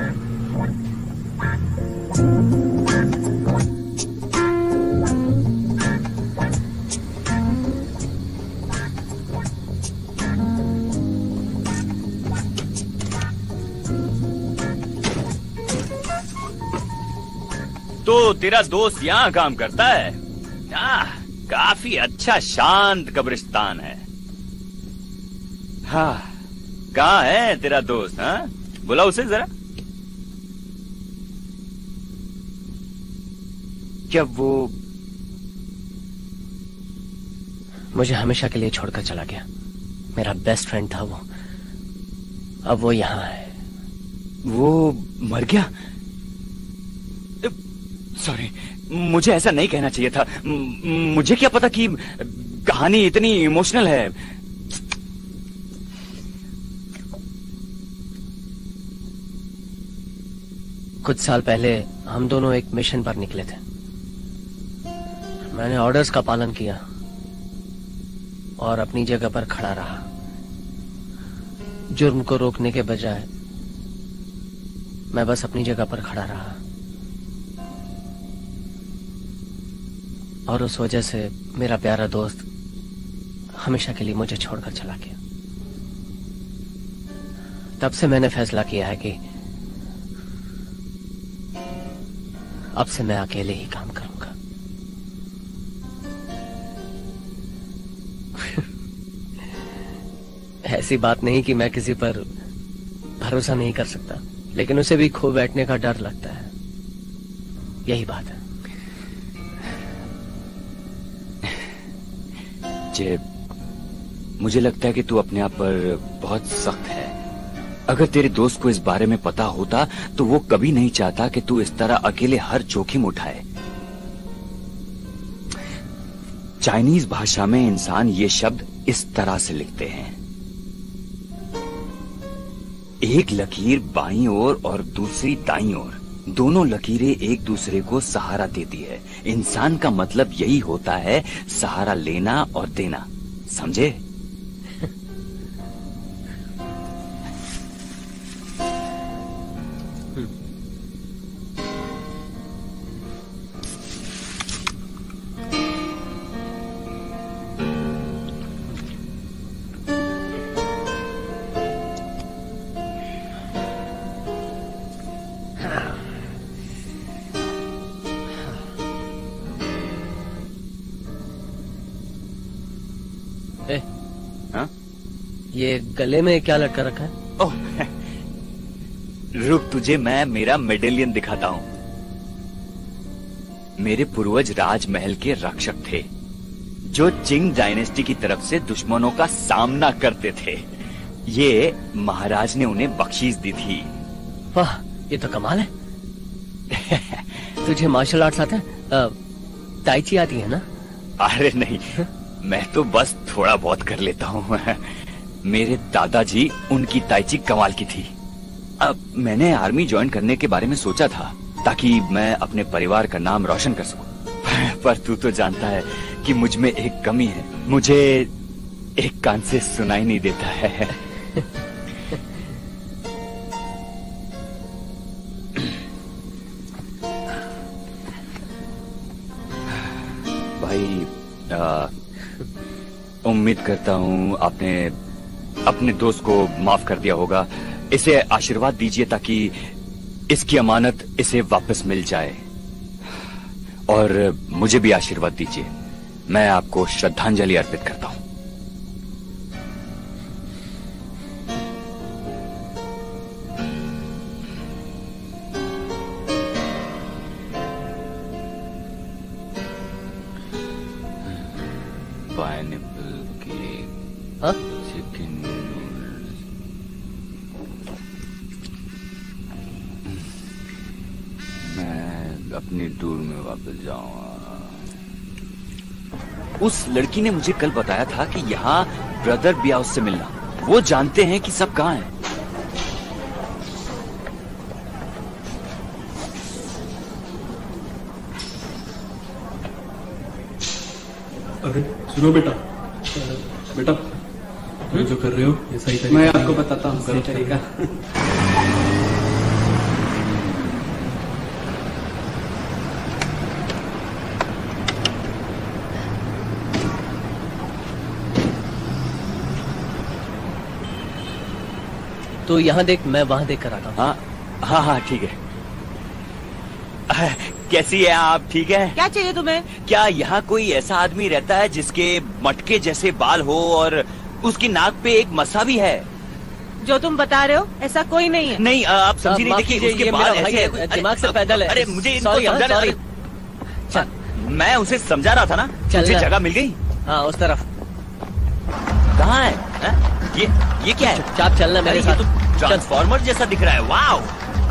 [SPEAKER 8] तो तेरा दोस्त यहाँ काम करता है? आ, काफी अच्छा शांत कब्रिस्तान है। हाँ, कहाँ है तेरा दोस्त? हाँ, बुला उसे जरा। क्या वो
[SPEAKER 2] मुझे हमेशा के लिए छोड़कर चला गया? मेरा बेस्ट फ्रेंड था वो, अब वो यहाँ है।
[SPEAKER 8] वो मर गया? सॉरी, मुझे ऐसा नहीं कहना चाहिए था। म, मुझे क्या पता कि कहानी इतनी इमोशनल है।
[SPEAKER 2] कुछ साल पहले हम दोनों एक मिशन पर निकले थे। मैंने ऑर्डर्स का पालन किया और अपनी जगह पर खड़ा रहा। जुर्म को रोकने के बजाय मैं बस अपनी जगह पर खड़ा रहा, और उस वजह से मेरा प्यारा दोस्त हमेशा के लिए मुझे छोड़कर चला गया। तब से मैंने फैसला किया है कि अब से मैं अकेले ही काम करूंगा। ऐसी बात नहीं कि मैं किसी पर भरोसा नहीं कर सकता, लेकिन उसे भी खो बैठने का डर लगता है। यही बात है।
[SPEAKER 8] मुझे लगता है कि तू अपने आप पर बहुत सख्त है। अगर तेरे दोस्त को इस बारे में पता होता तो वो कभी नहीं चाहता कि तू इस तरह अकेले हर जोखिम उठाए। चाइनीज भाषा में इंसान ये शब्द इस तरह से लिखते हैं, एक लकीर बाईं ओर और दूसरी दाईं ओर। दोनों लकीरें एक दूसरे को सहारा देती है। इंसान का मतलब यही होता है, सहारा लेना और देना। समझे?
[SPEAKER 2] ये गले में क्या लटका रखा है?
[SPEAKER 8] ओह, रुक, तुझे मैं मेरा मेडेलियन दिखाता हूँ। मेरे पूर्वज राजमहल के रक्षक थे जो चिंग डायनेस्टी की तरफ से दुश्मनों का सामना करते थे। ये महाराज ने उन्हें बख्शीश दी थी।
[SPEAKER 2] वाह, ये तो कमाल है। तुझे मार्शल आर्ट्स आता है? ताई ची आती है ना?
[SPEAKER 8] अरे नहीं, मैं तो बस थोड़ा बहुत कर लेता हूँ। मेरे दादाजी, उनकी ताइची कमाल की थी। अब मैंने आर्मी ज्वाइन करने के बारे में सोचा था ताकि मैं अपने परिवार का नाम रोशन कर सकूं। पर तू तो जानता है कि मुझ में एक कमी है, मुझे एक कान से सुनाई नहीं देता है। भाई, उम्मीद करता हूँ आपने अपने दोस्त को माफ कर दिया होगा। इसे आशीर्वाद दीजिए ताकि इसकी अमानत इसे वापस मिल जाए, और मुझे भी आशीर्वाद दीजिए। मैं आपको श्रद्धांजलि अर्पित करता हूँ। पाइनएप्पल केक,
[SPEAKER 2] हाँ?
[SPEAKER 8] Chicken noodles. मैं अपनी टूर में वापस जाऊंगा। उस लड़की ने मुझे कल बताया था कि यहाँ ब्रदर भी आओ उससे मिलना। वो जानते हैं कि सब कहाँ हैं।
[SPEAKER 9] अरे सुनो बेटा, बेटा तुम जो कर रहे हो ये सही तरीका।
[SPEAKER 13] मैं आपको बताता हूँ सही तरीका।
[SPEAKER 2] तो यहाँ देख, मैं वहाँ देख कर आता हूँ।
[SPEAKER 8] हाँ हाँ हाँ ठीक है। कैसी है आप? ठीक है।
[SPEAKER 11] क्या चाहिए तुम्हें?
[SPEAKER 8] क्या यहाँ कोई ऐसा आदमी रहता है जिसके मटके जैसे बाल हो और उसकी नाक पे एक मसा भी है?
[SPEAKER 11] जो तुम बता रहे हो ऐसा कोई नहीं है।
[SPEAKER 8] नहीं, आप समझी नहीं। देखिए उसके बाल ऐसे
[SPEAKER 2] है, दिमाग से पैदल है।
[SPEAKER 8] अरे मुझे इनको समझा रहा, मैं उसे समझा रहा था ना। मुझे जगह मिल गई।
[SPEAKER 2] हाँ उस तरफ।
[SPEAKER 8] कहाँ है? है? ये ये क्या है?
[SPEAKER 2] चाप चलना मेरे साथ।
[SPEAKER 8] ट्रांसफॉर्मर जैसा दिख रहा है। वाओ!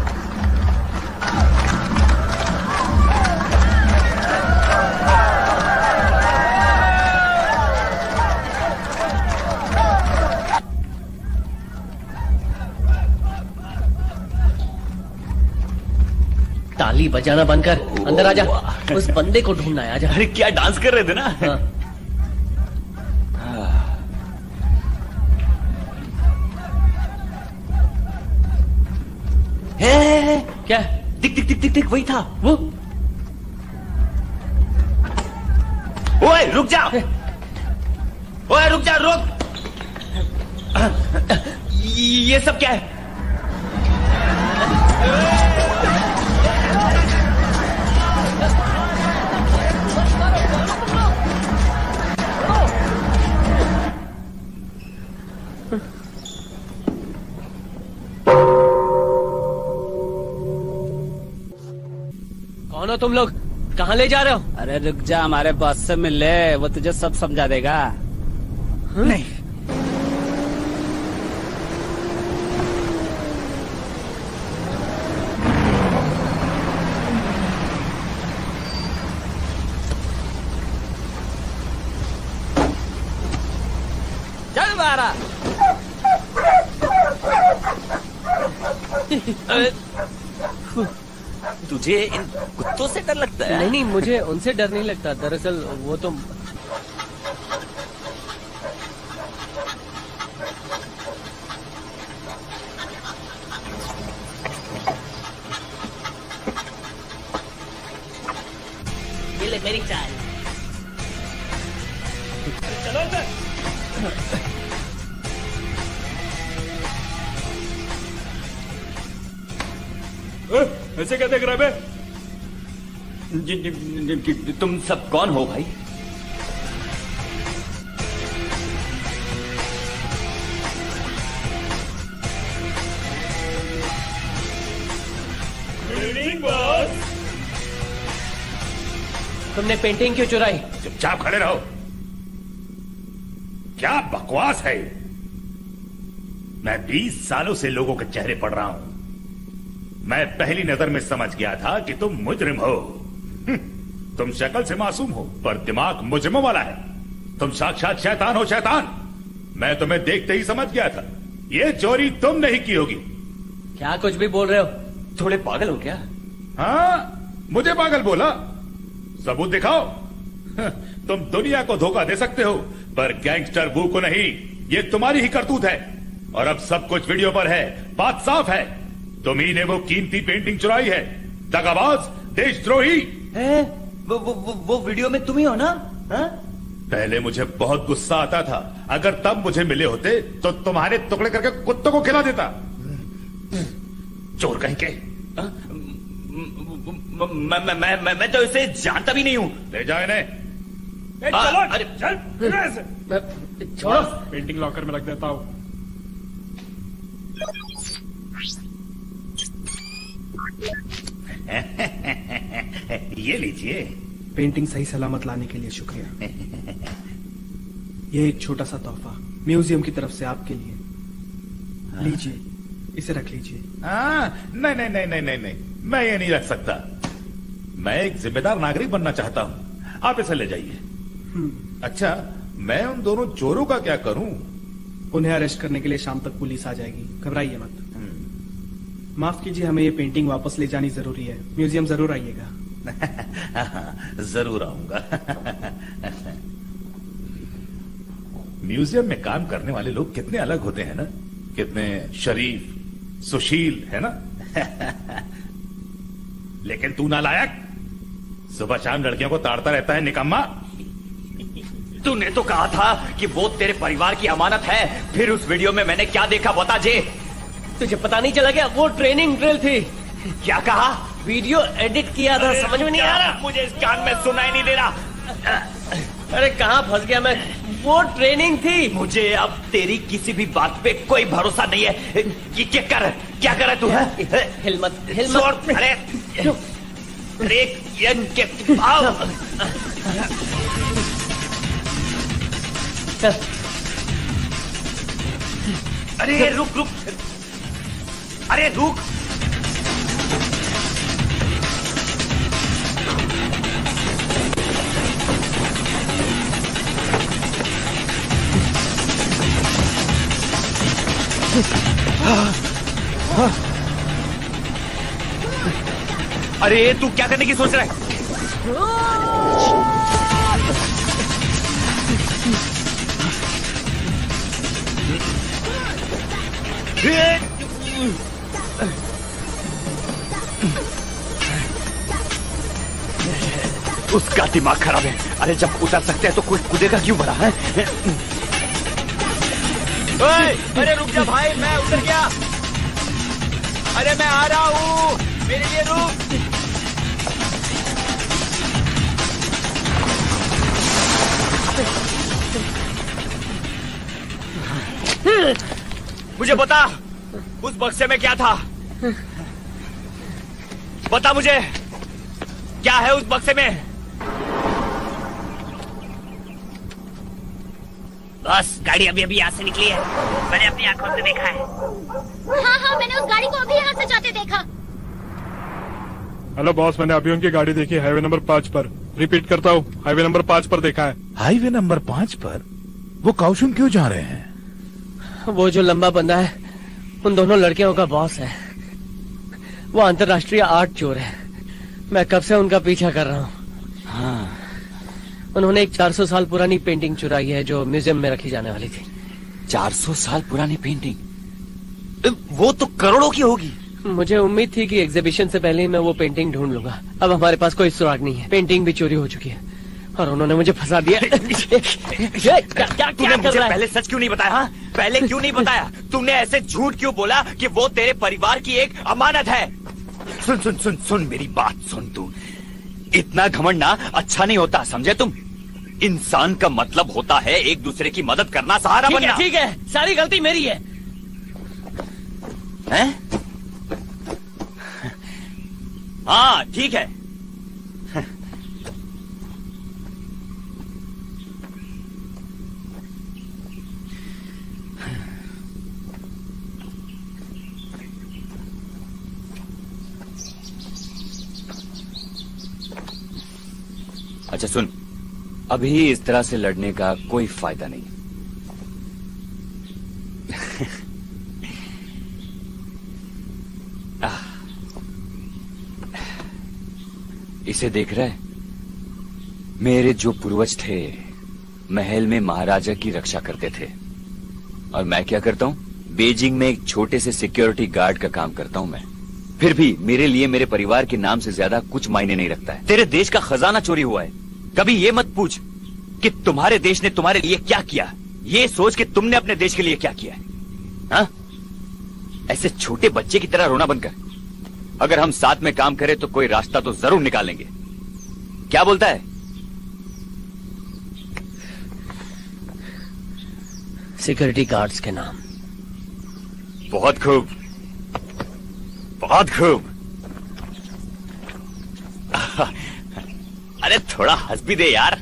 [SPEAKER 2] ताली बजाना बंद कर, अंदर आजा। उस बंदे को ढूंढना है, आजा।
[SPEAKER 8] अरे क्या डांस कर रहे थे ना?
[SPEAKER 2] हाँ।
[SPEAKER 8] है, है, है।
[SPEAKER 2] क्या?
[SPEAKER 8] दिख दिख दिख दिख दिख वही था वो। ओए रुक जा, ओए रुक जा, रुक। ये सब क्या है?
[SPEAKER 2] कौन हो तुम लोग? कहाँ ले जा रहे हो?
[SPEAKER 15] अरे रुक जा, हमारे बॉस से मिल ले, वो तुझे सब समझा देगा।
[SPEAKER 2] हाँ? नहीं।
[SPEAKER 15] चल बारा।
[SPEAKER 8] तुझे इन कुत्तों से डर लगता है?
[SPEAKER 2] नहीं नहीं, मुझे उनसे डर नहीं लगता। दरअसल वो तो
[SPEAKER 11] ये ले मेरी चाय।
[SPEAKER 5] चलो इधर।
[SPEAKER 8] ऐसे क्या देख रहा है बे? जी, जी, जी, जी, तुम सब कौन हो भाई?
[SPEAKER 5] बॉस।
[SPEAKER 2] तुमने पेंटिंग क्यों चुराई?
[SPEAKER 17] चुपचाप खड़े रहो। क्या बकवास है? मैं बीस सालों से लोगों के चेहरे पढ़ रहा हूं। मैं पहली नजर में समझ गया था कि तुम मुजरिम हो। तुम शक्ल से मासूम हो पर दिमाग मुजरिमों वाला है। तुम साक्षात शैतान हो, शैतान। मैं तुम्हें देखते ही समझ गया था ये चोरी तुम नहीं की होगी।
[SPEAKER 2] क्या कुछ भी बोल रहे हो? थोड़े पागल हो क्या?
[SPEAKER 17] हाँ, मुझे पागल बोला? सबूत दिखाओ। तुम दुनिया को धोखा दे सकते हो पर गैंगस्टर बू को नहीं। ये तुम्हारी ही करतूत है और अब सब कुछ वीडियो पर है। बात साफ है, तुम ही ने वो कीमती पेंटिंग चुराई है। दगाबाज, देशद्रोही।
[SPEAKER 8] है? वो, वो, वो, वो वीडियो में तुम ही हो ना? हा?
[SPEAKER 17] पहले मुझे बहुत गुस्सा आता था। अगर तब मुझे मिले होते तो तुम्हारे टुकड़े करके कुत्तों को खिला देता। चोर कहीं के।
[SPEAKER 8] मैं मैं मैं मैं, मैं तो इसे जानता भी नहीं हूँ।
[SPEAKER 17] ले जाओ इन्हें।
[SPEAKER 8] चलो, अरे
[SPEAKER 3] चल छोड़ो। पेंटिंग लॉकर में रख देता हूँ।
[SPEAKER 17] ये लीजिए।
[SPEAKER 13] पेंटिंग सही सलामत लाने के लिए शुक्रिया। ये एक छोटा सा तोहफा म्यूजियम की तरफ से आपके लिए। लीजिए, इसे रख लीजिए।
[SPEAKER 17] हाँ, नहीं नहीं नहीं नहीं नहीं नहीं, मैं ये नहीं रख सकता। मैं एक जिम्मेदार नागरिक बनना चाहता हूँ। आप इसे ले जाइए। अच्छा, मैं उन दोनों चोरों का क्या करूं?
[SPEAKER 13] उन्हें अरेस्ट करने के लिए शाम तक पुलिस आ जाएगी, घबराइए मत। माफ कीजिए, हमें ये पेंटिंग वापस ले जानी जरूरी है। म्यूजियम जरूर आइएगा।
[SPEAKER 17] जरूर आऊंगा। म्यूजियम में काम करने वाले लोग कितने अलग होते हैं ना, कितने शरीफ, सुशील, है ना? लेकिन तू नालायक, सुबह शाम लड़कियों को ताड़ता रहता है, निकम्मा।
[SPEAKER 8] तूने तो कहा था कि वो तेरे परिवार की अमानत है। फिर उस वीडियो में मैंने क्या देखा बता जे।
[SPEAKER 2] तुझे पता नहीं चला क्या? वो ट्रेनिंग ड्रिल थी।
[SPEAKER 8] क्या कहा?
[SPEAKER 2] वीडियो एडिट किया था। समझ में नहीं आ रहा?
[SPEAKER 8] मुझे इस कान में सुनाई नहीं दे रहा।
[SPEAKER 2] अरे कहाँ फंस गया मैं? वो ट्रेनिंग थी।
[SPEAKER 8] मुझे अब तेरी किसी भी बात पे कोई भरोसा नहीं है। कि क्या कर क्या कर तू है?
[SPEAKER 2] हिल मत, हिल मत।
[SPEAKER 8] अरे अरे के आओ। अरे रुक रुक, अरे रुक। अरे तू क्या करने की सोच रहा है? उसका दिमाग खराब है। अरे जब उतर सकते हैं तो कोई कूदेगा क्यों बड़ा है? ओए, अरे रुक जा भाई, मैं उतर गया। अरे मैं आ रहा हूँ, मेरे लिए रुक। मुझे बता, उस बक्से में क्या था? बता मुझे, क्या है उस बक्से में?
[SPEAKER 11] बस गाड़ी अभी अभी यहाँ से निकली है। मैंने अपनी आंखों से देखा है।
[SPEAKER 6] हाँ हाँ, मैंने उस गाड़ी को अभी यहाँ से जाते देखा।
[SPEAKER 3] हेलो बॉस, मैंने अभी उनकी गाड़ी देखी हाईवे नंबर पाँच पर। रिपीट करता हूँ, हाईवे नंबर पाँच पर देखा है।
[SPEAKER 17] हाईवे नंबर पाँच पर? वो काउशुम क्यों जा रहे हैं?
[SPEAKER 2] वो जो लंबा बंदा है उन दोनों लड़कियों का बॉस है। वो अंतर्राष्ट्रीय आर्ट चोर है। मैं कब से उनका पीछा कर रहा हूँ।
[SPEAKER 8] हाँ,
[SPEAKER 2] उन्होंने एक चार सौ साल पुरानी पेंटिंग चुराई है जो म्यूजियम में रखी जाने वाली थी।
[SPEAKER 8] चार सौ साल पुरानी पेंटिंग? वो तो करोड़ों की होगी।
[SPEAKER 2] मुझे उम्मीद थी कि एग्जीबिशन से पहले ही मैं वो पेंटिंग ढूंढ लूंगा। अब हमारे पास कोई सुराग नहीं है। पेंटिंग भी चोरी हो चुकी है और उन्होंने मुझे फंसा दिया। क्या, क्या,
[SPEAKER 8] तूने मुझे पहले सच क्यों नहीं बताया? हाँ? पहले क्यों नहीं बताया? तूने ऐसे झूठ क्यों बोला कि वो तेरे परिवार की एक अमानत है? सुन सुन सुन सुन मेरी बात सुन। तू इतना घमंड ना अच्छा नहीं होता, समझे तुम? इंसान का मतलब होता है एक दूसरे की मदद करना, सहारा बनना।
[SPEAKER 2] ठीक है, सारी गलती मेरी है।
[SPEAKER 8] हैं? हाँ ठीक है। अच्छा सुन, अभी इस तरह से लड़ने का कोई फायदा नहीं। इसे देख रहे? मेरे जो पूर्वज थे महल में महाराजा की रक्षा करते थे, और मैं क्या करता हूँ? बीजिंग में एक छोटे से सिक्योरिटी गार्ड का काम करता हूँ मैं। फिर भी मेरे लिए मेरे परिवार के नाम से ज्यादा कुछ मायने नहीं रखता है। तेरे देश का खजाना चोरी हुआ है, कभी ये मत पूछ कि तुम्हारे देश ने तुम्हारे लिए क्या किया, ये सोच कि तुमने अपने देश के लिए क्या किया है। हाँ? ऐसे छोटे बच्चे की तरह रोना बंद कर। अगर हम साथ में काम करें तो कोई रास्ता तो जरूर निकालेंगे। क्या बोलता है?
[SPEAKER 2] सिक्योरिटी गार्ड्स के नाम।
[SPEAKER 8] बहुत खूब, बहुत खूब। अरे थोड़ा हंस भी दे यार।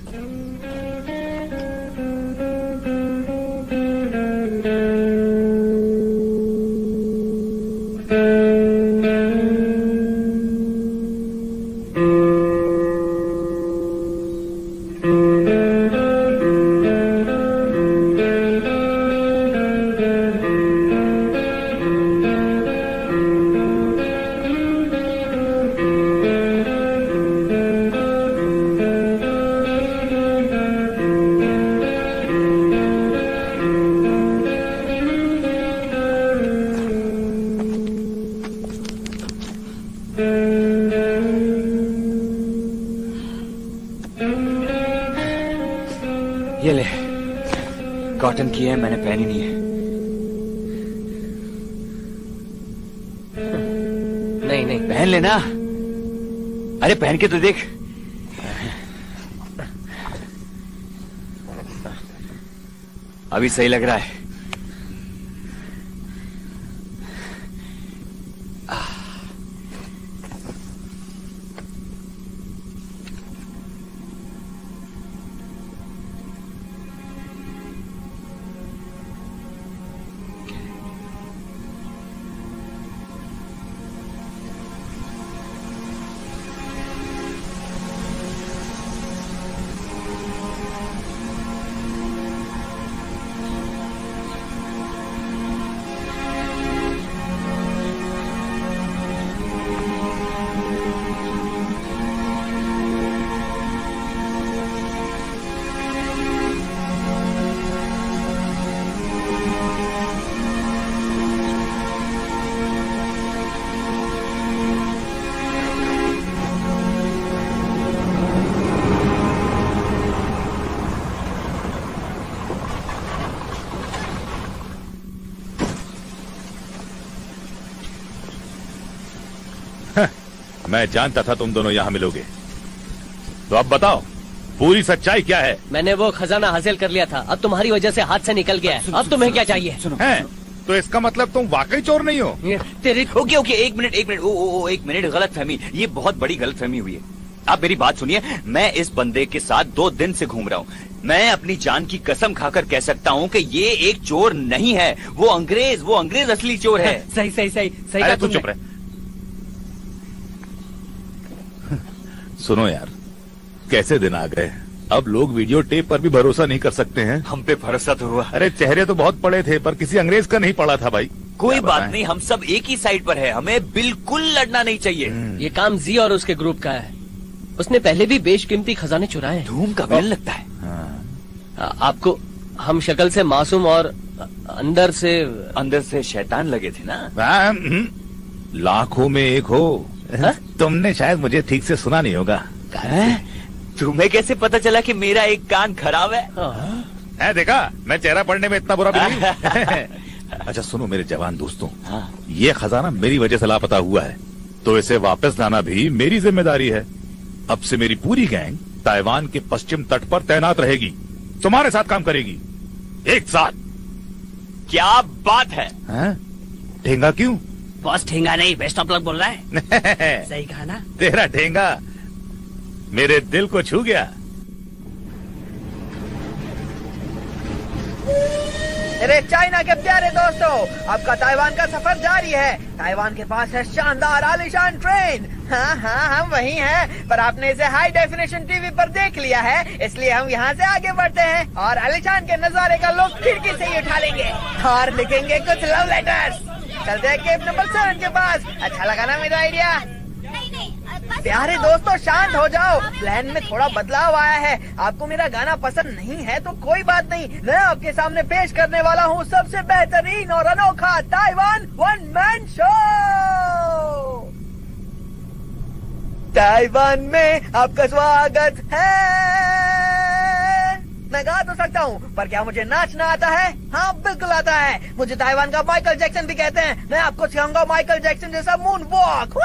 [SPEAKER 8] ये ले, कॉटन की है, मैंने पहनी नहीं है।
[SPEAKER 2] नहीं नहीं
[SPEAKER 8] पहन लेना। अरे पहन के तो देख। अभी सही लग रहा है।
[SPEAKER 17] मैं जानता था तुम दोनों यहाँ मिलोगे। तो अब बताओ पूरी सच्चाई क्या है?
[SPEAKER 2] मैंने वो खजाना हासिल कर लिया था, अब तुम्हारी वजह से हाथ से निकल गया है। अब तुम्हें क्या चाहिए?
[SPEAKER 17] हैं? तो इसका मतलब तुम वाकई चोर नहीं हो?
[SPEAKER 2] तेरी
[SPEAKER 8] ओके ओके एक मिनट एक मिनट ओ, ओ, ओ एक मिनट, गलत फहमी, ये बहुत बड़ी गलत फहमी हुई है। आप मेरी बात सुनिए, मैं इस बंदे के साथ दो दिन से घूम रहा हूँ। मैं अपनी जान की कसम खाकर कह सकता हूँ कि ये एक चोर नहीं है, वो अंग्रेज, वो अंग्रेज असली चोर है।
[SPEAKER 2] सही सही सही सही।
[SPEAKER 17] अरे तू चुप रहे। सुनो यार, कैसे दिन आ गए, अब लोग वीडियो टेप पर भी भरोसा नहीं कर सकते हैं।
[SPEAKER 8] हम पे भरोसा तो हुआ।
[SPEAKER 17] अरे चेहरे तो बहुत पड़े थे पर किसी अंग्रेज का नहीं पड़ा था भाई।
[SPEAKER 8] कोई बात नहीं, हम सब एक ही साइड पर है, हमें बिल्कुल लड़ना नहीं चाहिए।
[SPEAKER 2] ये काम जी और उसके ग्रुप का है। उसने पहले भी बेशकीमती खजाने चुराए।
[SPEAKER 8] धूम का विलन लगता है।
[SPEAKER 2] हाँ। आपको हम शक्ल से मासूम और अंदर से
[SPEAKER 8] अंदर से शैतान लगे थे ना?
[SPEAKER 17] लाखों में एक हो। हा? तुमने शायद मुझे ठीक से सुना नहीं होगा।
[SPEAKER 8] तुम्हें कैसे पता चला कि मेरा एक कान खराब है?
[SPEAKER 17] है देखा, मैं चेहरा पढ़ने में इतना बुरा भी नहीं। अच्छा सुनो मेरे जवान दोस्तों, हाँ। ये खजाना मेरी वजह से लापता हुआ है, तो इसे वापस लाना भी मेरी जिम्मेदारी है। अब से मेरी पूरी गैंग ताइवान के पश्चिम तट पर तैनात रहेगी, तुम्हारे साथ काम करेगी, एक साथ।
[SPEAKER 8] क्या बात है?
[SPEAKER 17] ठेंगा क्यों?
[SPEAKER 11] बॉस ठेंगा नहीं, बेस्ट ऑफ लक बोल रहा है। सही कहा ना?
[SPEAKER 17] तेरा ठेंगा मेरे दिल को छू गया।
[SPEAKER 7] मेरे चाइना के प्यारे दोस्तों, आपका ताइवान का सफर जारी है। ताइवान के पास है शानदार आलीशान ट्रेन। हाँ हाँ हम वही हैं, पर आपने इसे हाई डेफिनेशन टीवी पर देख लिया है, इसलिए हम यहाँ से आगे बढ़ते हैं और आलीशान के नजारे का लुत्फ खिड़की से ही उठा लेंगे और लिखेंगे कुछ लव लेटर्स। चलते हैं केप नंबर सेवन के पास। अच्छा लगा ना मेरा आइडिया?
[SPEAKER 10] नहीं नहीं,
[SPEAKER 7] प्यारे दोस्तों शांत हो जाओ, प्लान में थोड़ा बदलाव आया है। आपको मेरा गाना पसंद नहीं है तो कोई बात नहीं, मैं आपके सामने पेश करने वाला हूँ सबसे बेहतरीन और अनोखा Taiwan one man show. Taiwan में आपका स्वागत है। मैं गा तो सकता हूँ, पर क्या मुझे नाचना आता है? हाँ बिल्कुल आता है। मुझे ताइवान का माइकल जैक्सन भी कहते हैं। मैं आपको सिखाऊंगा माइकल जैक्सन जैसा मून वॉक।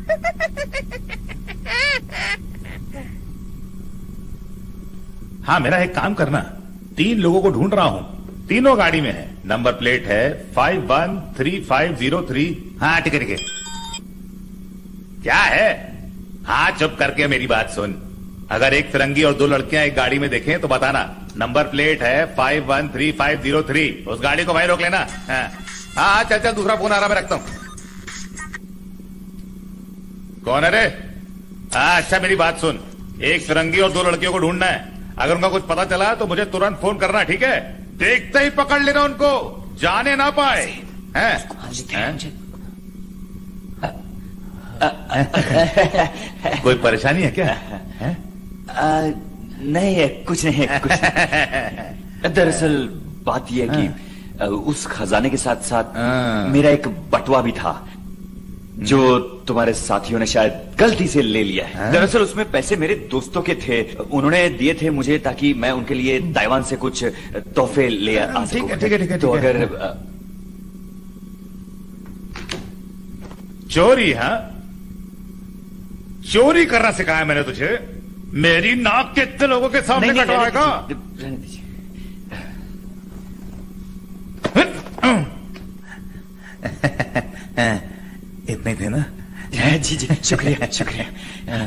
[SPEAKER 17] हाँ, मेरा एक काम करना, तीन लोगों को ढूंढ रहा हूँ, तीनों गाड़ी में है, नंबर प्लेट है five one three five zero three. हाँ ठीक है ठीक है। क्या है? हाँ चुप करके मेरी बात सुन। अगर एक फिरंगी और दो लड़कियां एक गाड़ी में देखें तो बताना, नंबर प्लेट है five one three five zero three. उस गाड़ी को भाई रोक लेना। हाँ हाँ चल चल, दूसरा फोन आ रहा, मैं रखता हूं। कौन है रे? हाँ अच्छा मेरी बात सुन, एक फिरंगी और दो लड़कियों को ढूंढना है। अगर उनका कुछ पता चला तो मुझे तुरंत फोन करना, ठीक है? देखते ही पकड़ लेना उनको, जाने ना पाए। हैं? कोई परेशानी है क्या? है?
[SPEAKER 8] आ, नहीं है, कुछ नहीं है, कुछ नहीं। दरअसल बात यह है कि उस खजाने के साथ साथ मेरा एक बटुआ भी था जो तुम्हारे साथियों ने शायद गलती से ले लिया है। दरअसल उसमें पैसे मेरे दोस्तों के थे, उन्होंने दिए थे मुझे ताकि मैं उनके लिए ताइवान से कुछ तोहफे ले आ सकूं।
[SPEAKER 17] ठीक है ठीक है ठीक है।
[SPEAKER 8] तो अगर
[SPEAKER 17] चोरी, हाँ चोरी करना सिखाया मैंने तुझे? मेरी नाक के इतने लोगों के सामने कटवाएगा?
[SPEAKER 8] रहने दीजिए।
[SPEAKER 17] इतने थे ना?
[SPEAKER 8] जी जी शुक्रिया शुक्रिया।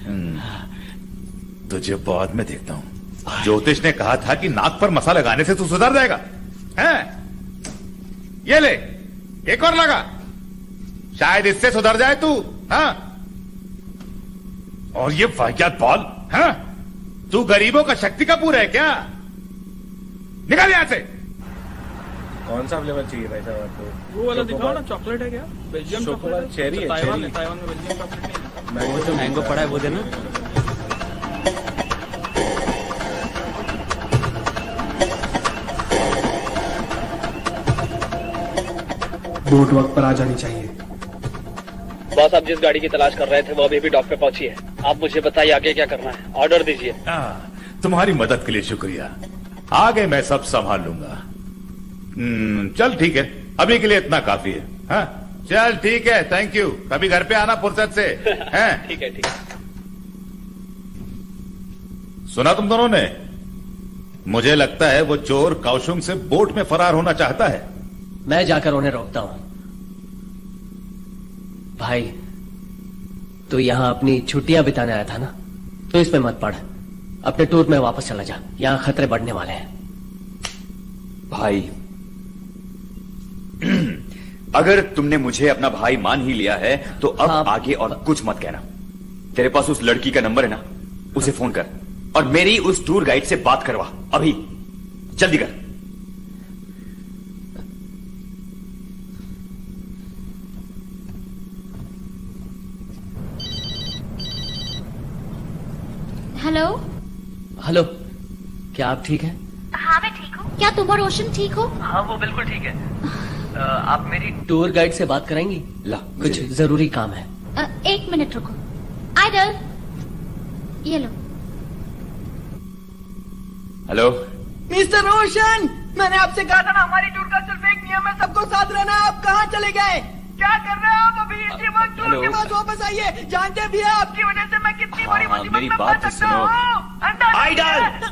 [SPEAKER 17] तुझे बाद में देखता हूं। ज्योतिष ने कहा था कि नाक पर मसा लगाने से तू सुधर जाएगा। हैं? ये ले, एक और लगा, शायद इससे सुधर जाए तू। हाँ? और ये वाहियात बॉल, हाँ? तू गरीबों का शक्ति कपूर है क्या? निकल यहां से।
[SPEAKER 9] कौन सा फ्लेवर चाहिए भाई साहब आपको?
[SPEAKER 4] वो वाला दिखाओ ना, चॉकलेट है क्या? बेल्जियम चॉकलेट,
[SPEAKER 9] चेरी है।
[SPEAKER 4] ताइवान में ताइवान में बेल्जियम चॉकलेट नहीं।
[SPEAKER 9] वो जो मैंगो पड़ा है वो देना।
[SPEAKER 13] बोट वक्त पर आ जानी चाहिए।
[SPEAKER 2] बॉस, आप जिस गाड़ी की तलाश कर रहे थे वो अभी भी डॉक पे पहुंची है। आप मुझे बताइए आगे क्या करना है, ऑर्डर दीजिए।
[SPEAKER 17] तुम्हारी मदद के लिए शुक्रिया, आगे मैं सब संभाल लूंगा। चल ठीक है, अभी के लिए इतना काफी है। हाँ चल ठीक है, थैंक यू। कभी घर पे आना फुर्सत से। हैं?
[SPEAKER 2] ठीक है ठीक है।
[SPEAKER 17] सुना तुम दोनों ने? मुझे लगता है वो चोर काउशुंग से बोट में फरार होना चाहता है।
[SPEAKER 2] मैं जाकर उन्हें रोकता हूं। भाई, तू यहां अपनी छुट्टियां बिताने आया था ना, तो इसमें मत पड़, अपने टूर में वापस चला जा, यहां खतरे बढ़ने वाले हैं।
[SPEAKER 8] भाई, अगर तुमने मुझे अपना भाई मान ही लिया है तो अब हाँ, आगे और कुछ मत कहना। तेरे पास उस लड़की का नंबर है ना, उसे फोन कर और मेरी उस टूर गाइड से बात करवा, अभी जल्दी कर।
[SPEAKER 6] हेलो
[SPEAKER 2] हेलो, क्या आप ठीक हैं?
[SPEAKER 6] हाँ मैं ठीक हूँ। क्या तुम और रोशन ठीक हो?
[SPEAKER 2] हाँ वो बिल्कुल ठीक है। आ, आप मेरी टूर गाइड से बात कराएंगी? ला, कुछ जरूरी काम है।
[SPEAKER 6] आ, एक मिनट रुको। आइडल, ये लो।
[SPEAKER 8] हेलो
[SPEAKER 7] मिस्टर रोशन, मैंने आपसे कहा था ना हमारी टूर का सिर्फ एक नियम है, सबको साथ रहना। आप कहाँ चले गए? क्या कर रहे हैं आप? अभी इसी वक्त टूर के बाद वापस आइए। जानते भी हैं आपकी वजह से मैं कितनी बड़ी मुसीबत में फंस सकता हूँ।
[SPEAKER 8] आइडल,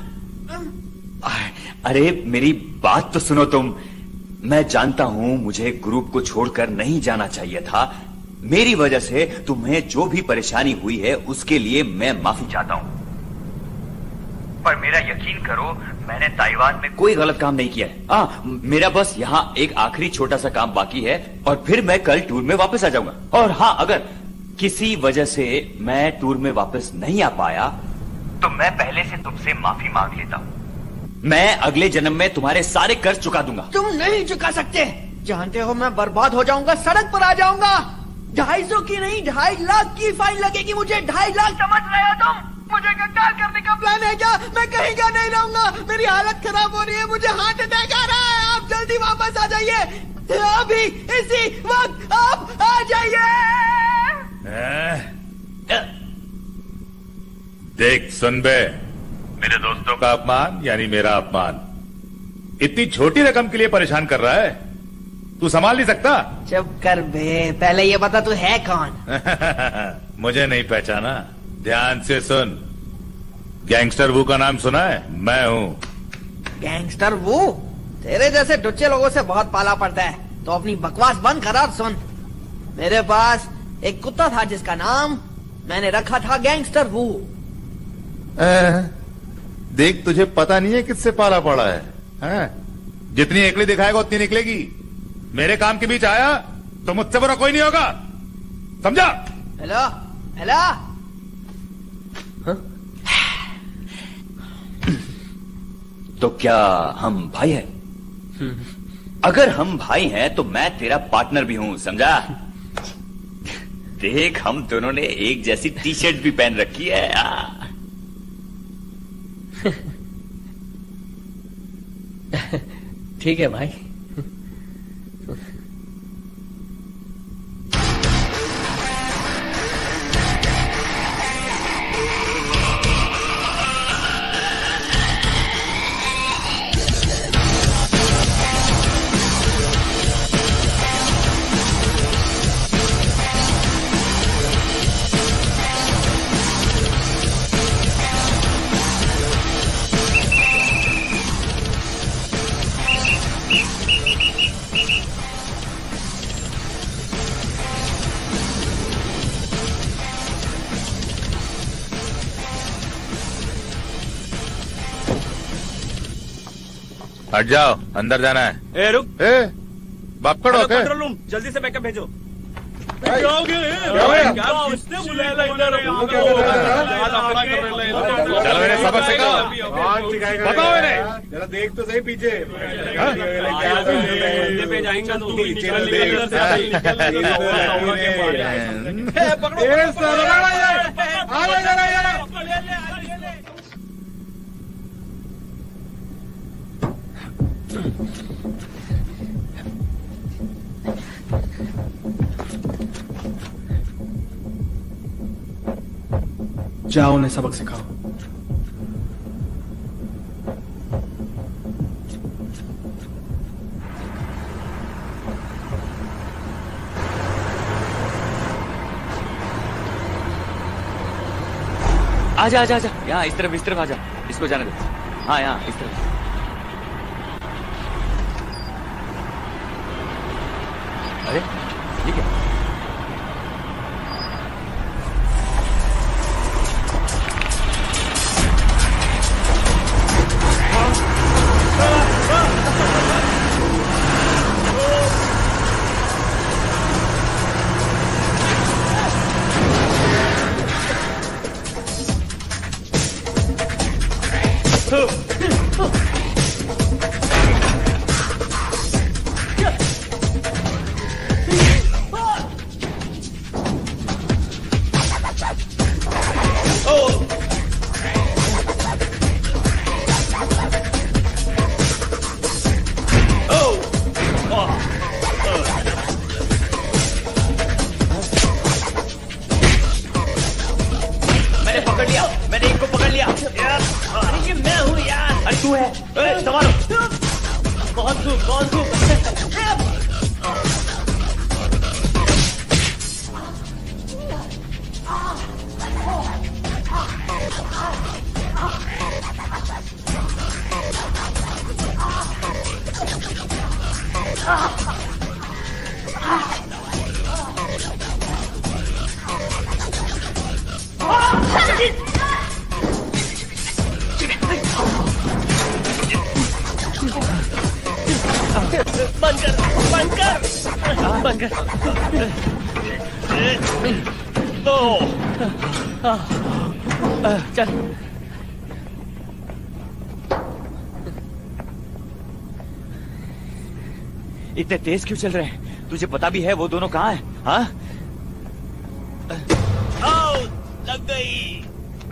[SPEAKER 8] अरे मेरी बात तो सुनो तुम। मैं जानता हूं मुझे ग्रुप को छोड़कर नहीं जाना चाहिए था। मेरी वजह से तुम्हें जो भी परेशानी हुई है उसके लिए मैं माफी चाहता हूं, पर मेरा यकीन करो मैंने ताइवान में कोई गलत काम नहीं किया है। आ, मेरा बस यहाँ एक आखिरी छोटा सा काम बाकी है और फिर मैं कल टूर में वापस आ जाऊंगा। और हाँ, अगर किसी वजह से मैं टूर में वापस नहीं आ पाया तो मैं पहले से तुमसे माफी मांग लेता हूँ। मैं अगले जन्म में तुम्हारे सारे कर्ज चुका दूंगा।
[SPEAKER 7] तुम नहीं चुका सकते। जानते हो मैं बर्बाद हो जाऊंगा, सड़क पर आ जाऊंगा। ढाई सौ की नहीं, ढाई लाख की फाइन लगेगी मुझे। ढाई लाख, समझ रहे हो तुम? मुझे कंगाल करने का प्लान है क्या? मैं कहीं का नहीं रहूंगा, मेरी हालत खराब हो रही है, मुझे हार्ट अटैक आ रहा है। आप जल्दी वापस आ जाइए, अभी इसी वक्त आप आ जाइए।
[SPEAKER 17] देख सुन बे, मेरे दोस्तों का अपमान यानी मेरा अपमान इतनी छोटी रकम के लिए परेशान कर रहा है, तू संभाल नहीं सकता?
[SPEAKER 7] चुप कर बे, पहले ये बता तू है कौन?
[SPEAKER 17] मुझे नहीं पहचाना? ध्यान से सुन, गैंगस्टर वू का नाम सुना है? मैं हूँ
[SPEAKER 7] गैंगस्टर वू। तेरे जैसे डुच्चे लोगों से बहुत पाला पड़ता है, तो अपनी बकवास बंद कर और सुन। मेरे पास एक कुत्ता था जिसका नाम मैंने रखा था गैंगस्टर वू।
[SPEAKER 17] देख, तुझे पता नहीं है किससे पाला पड़ा है, है? जितनी एकली दिखाएगा उतनी निकलेगी। मेरे काम के बीच आया तो मुझसे बुरा कोई नहीं होगा, समझा?
[SPEAKER 7] हेलो हेलो,
[SPEAKER 8] तो क्या हम भाई हैं? अगर हम भाई हैं तो मैं तेरा पार्टनर भी हूं, समझा? देख, हम दोनों ने एक जैसी टी शर्ट भी पहन रखी है।
[SPEAKER 2] ठीक है भाई।
[SPEAKER 17] हट जाओ, अंदर जाना है।
[SPEAKER 15] ए रुक,
[SPEAKER 17] ए बापकड़ हो
[SPEAKER 15] कंट्रोल रूम, जल्दी से बैकअप भेजो।
[SPEAKER 17] चलो इन्हें सबक सिखाओ, बताओ इन्हें।
[SPEAKER 3] जरा देख तो सही पीछे।
[SPEAKER 15] पे जाएंगे तो
[SPEAKER 13] जाओ उन्हें सबक सिखाओ।
[SPEAKER 8] आजा आजा आजा, यहाँ इस तरफ इस तरफ आजा, इसको जाने दो। हाँ यहाँ इस तरफ। अरे ये क्या? इतने तेज क्यों चल रहे हैं? तुझे पता भी है वो दोनों कहाँ हैं? हाँ? आओ, लग गई।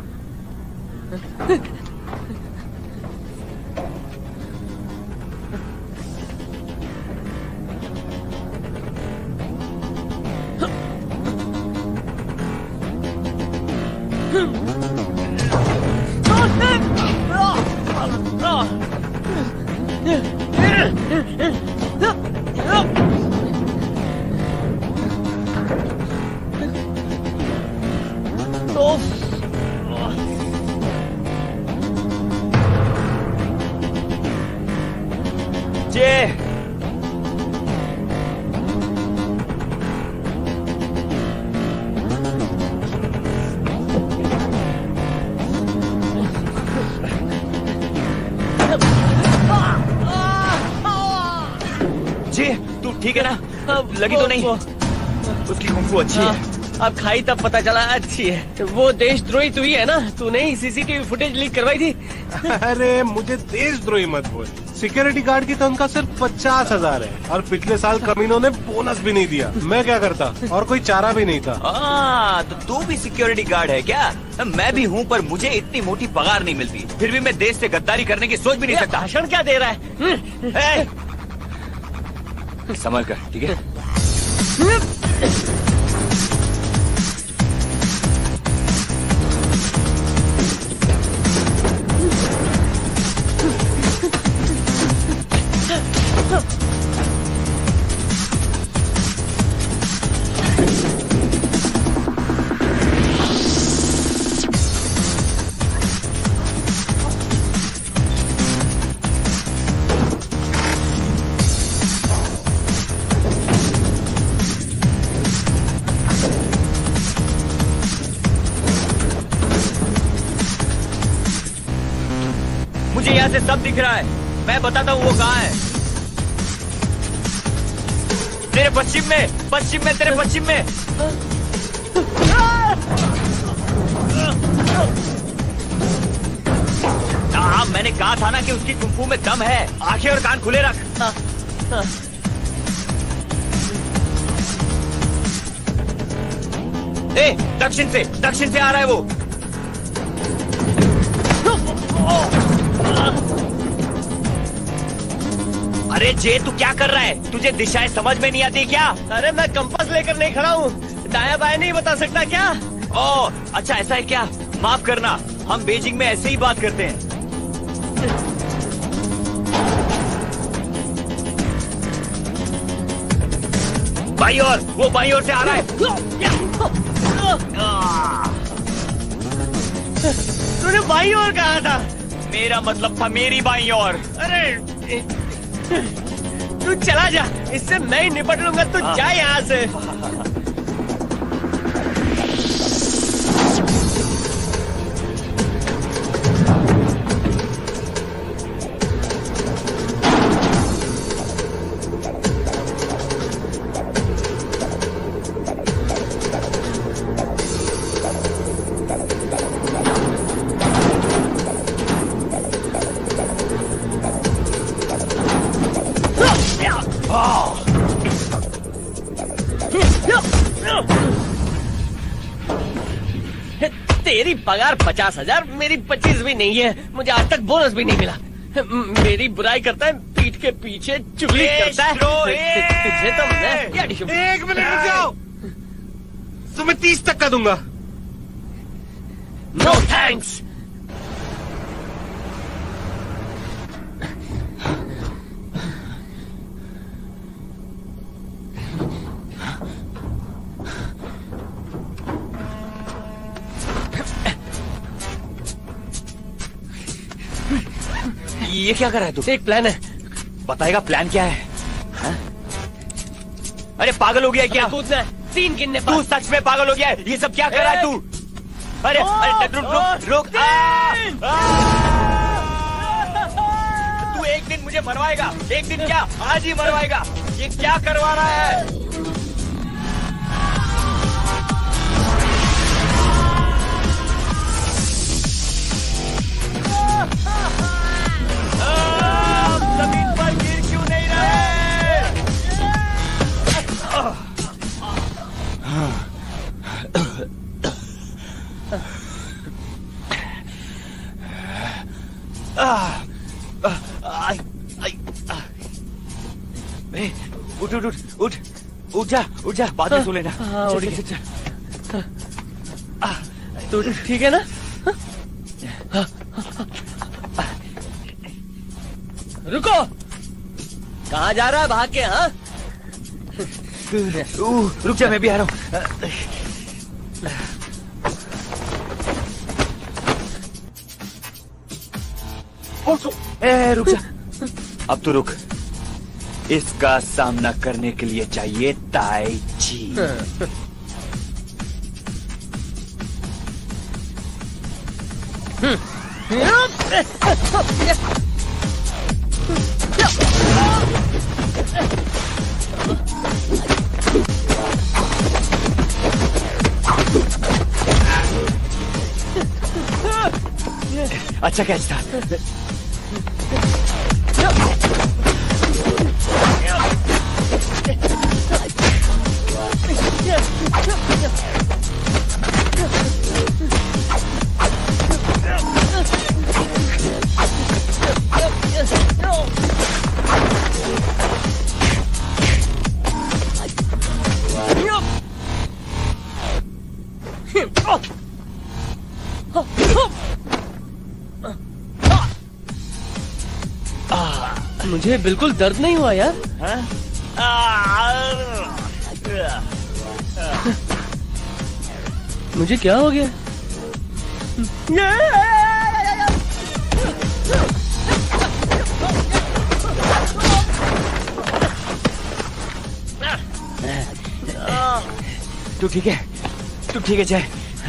[SPEAKER 2] ठीक है ना? लगी तो नहीं? उसकी कुंफू अच्छी है। अब खाई तब पता चला अच्छी है। वो देशद्रोही तू ही है ना? तूने ही सीसीटीवी फुटेज लीक करवाई थी।
[SPEAKER 3] अरे मुझे देशद्रोही मत बोल। सिक्योरिटी गार्ड की तनख्वाह सिर्फ पचास हजार है और पिछले साल कमीनों ने बोनस भी नहीं दिया। मैं क्या करता? और कोई चारा भी नहीं था।
[SPEAKER 8] आ, तो तू भी सिक्योरिटी गार्ड है क्या? मैं भी हूँ, पर मुझे इतनी मोटी पगार नहीं मिलती। फिर भी मैं देश से गद्दारी करने की सोच भी नहीं सकता।
[SPEAKER 2] भाषण क्या दे रहा है?
[SPEAKER 8] संभल कर, ठीक है?
[SPEAKER 2] से सब दिख रहा है। मैं बताता हूँ वो कहाँ है। तेरे पश्चिम में, पश्चिम में, तेरे पश्चिम में। हाँ, मैंने कहा था ना कि उसकी कुंफू में दम है। आंखें और कान खुले रख। हाँ, हाँ। ए, दक्षिण से, दक्षिण से आ रहा है वो। अरे जे, तू क्या कर रहा है? तुझे दिशाएं समझ में नहीं आती क्या? अरे मैं कंपास लेकर नहीं खड़ा हूँ। दायां बायां नहीं बता सकता क्या? ओह, अच्छा ऐसा है क्या? माफ करना, हम बीजिंग में ऐसे ही बात करते हैं। बाईं ओर, वो बाईं ओर से आ रहा है। तूने बाईं ओर कहा था? मेरा मतलब था मेरी बाईं ओर। अरे तू चला जा, इससे मैं ही निपट लूंगा। तू जा यहाँ से। तेरी पगार पचास हजार, मेरी पच्चीस भी नहीं है। मुझे आज तक बोनस भी नहीं मिला। मेरी बुराई करता है, पीठ के पीछे चुगली करता है। तुझे तो मैं
[SPEAKER 3] एक मिनट रुक जाओ, तो मैं तीस तक का दूंगा।
[SPEAKER 2] No thanks. ये क्या कर रहा है तू? एक प्लान है। बताएगा प्लान क्या है? हा? अरे पागल हो गया है क्या? कूदना है, तीन गिनने पर। तू सच में पागल हो गया है? ये सब क्या कर रहा है तू? अरे अरे रुक रुक रुक। तू एक दिन मुझे मरवाएगा। एक दिन क्या, आज ही मरवाएगा। ये क्या करवा रहा है? जमीन पर गिर क्यों नहीं रहे?
[SPEAKER 8] उठ उठ उठ उठ जा उठ जा, बाद में सो लेना।
[SPEAKER 2] हाँ,
[SPEAKER 8] चल,
[SPEAKER 2] उठ
[SPEAKER 8] चल, चल, चल।
[SPEAKER 2] तू ठीक है ना? रुको, कहाँ जा रहा है भाग के? हाँ,
[SPEAKER 8] रुक जा, मैं भी आ रहा हूँ। ए, रुक जा, अब तो रुक। इसका सामना करने के लिए चाहिए ताई ची। अच्छा कैच था।
[SPEAKER 2] मुझे बिल्कुल दर्द नहीं हुआ यार। मुझे क्या हो गया?
[SPEAKER 8] तू ठीक है? तू ठीक है जय?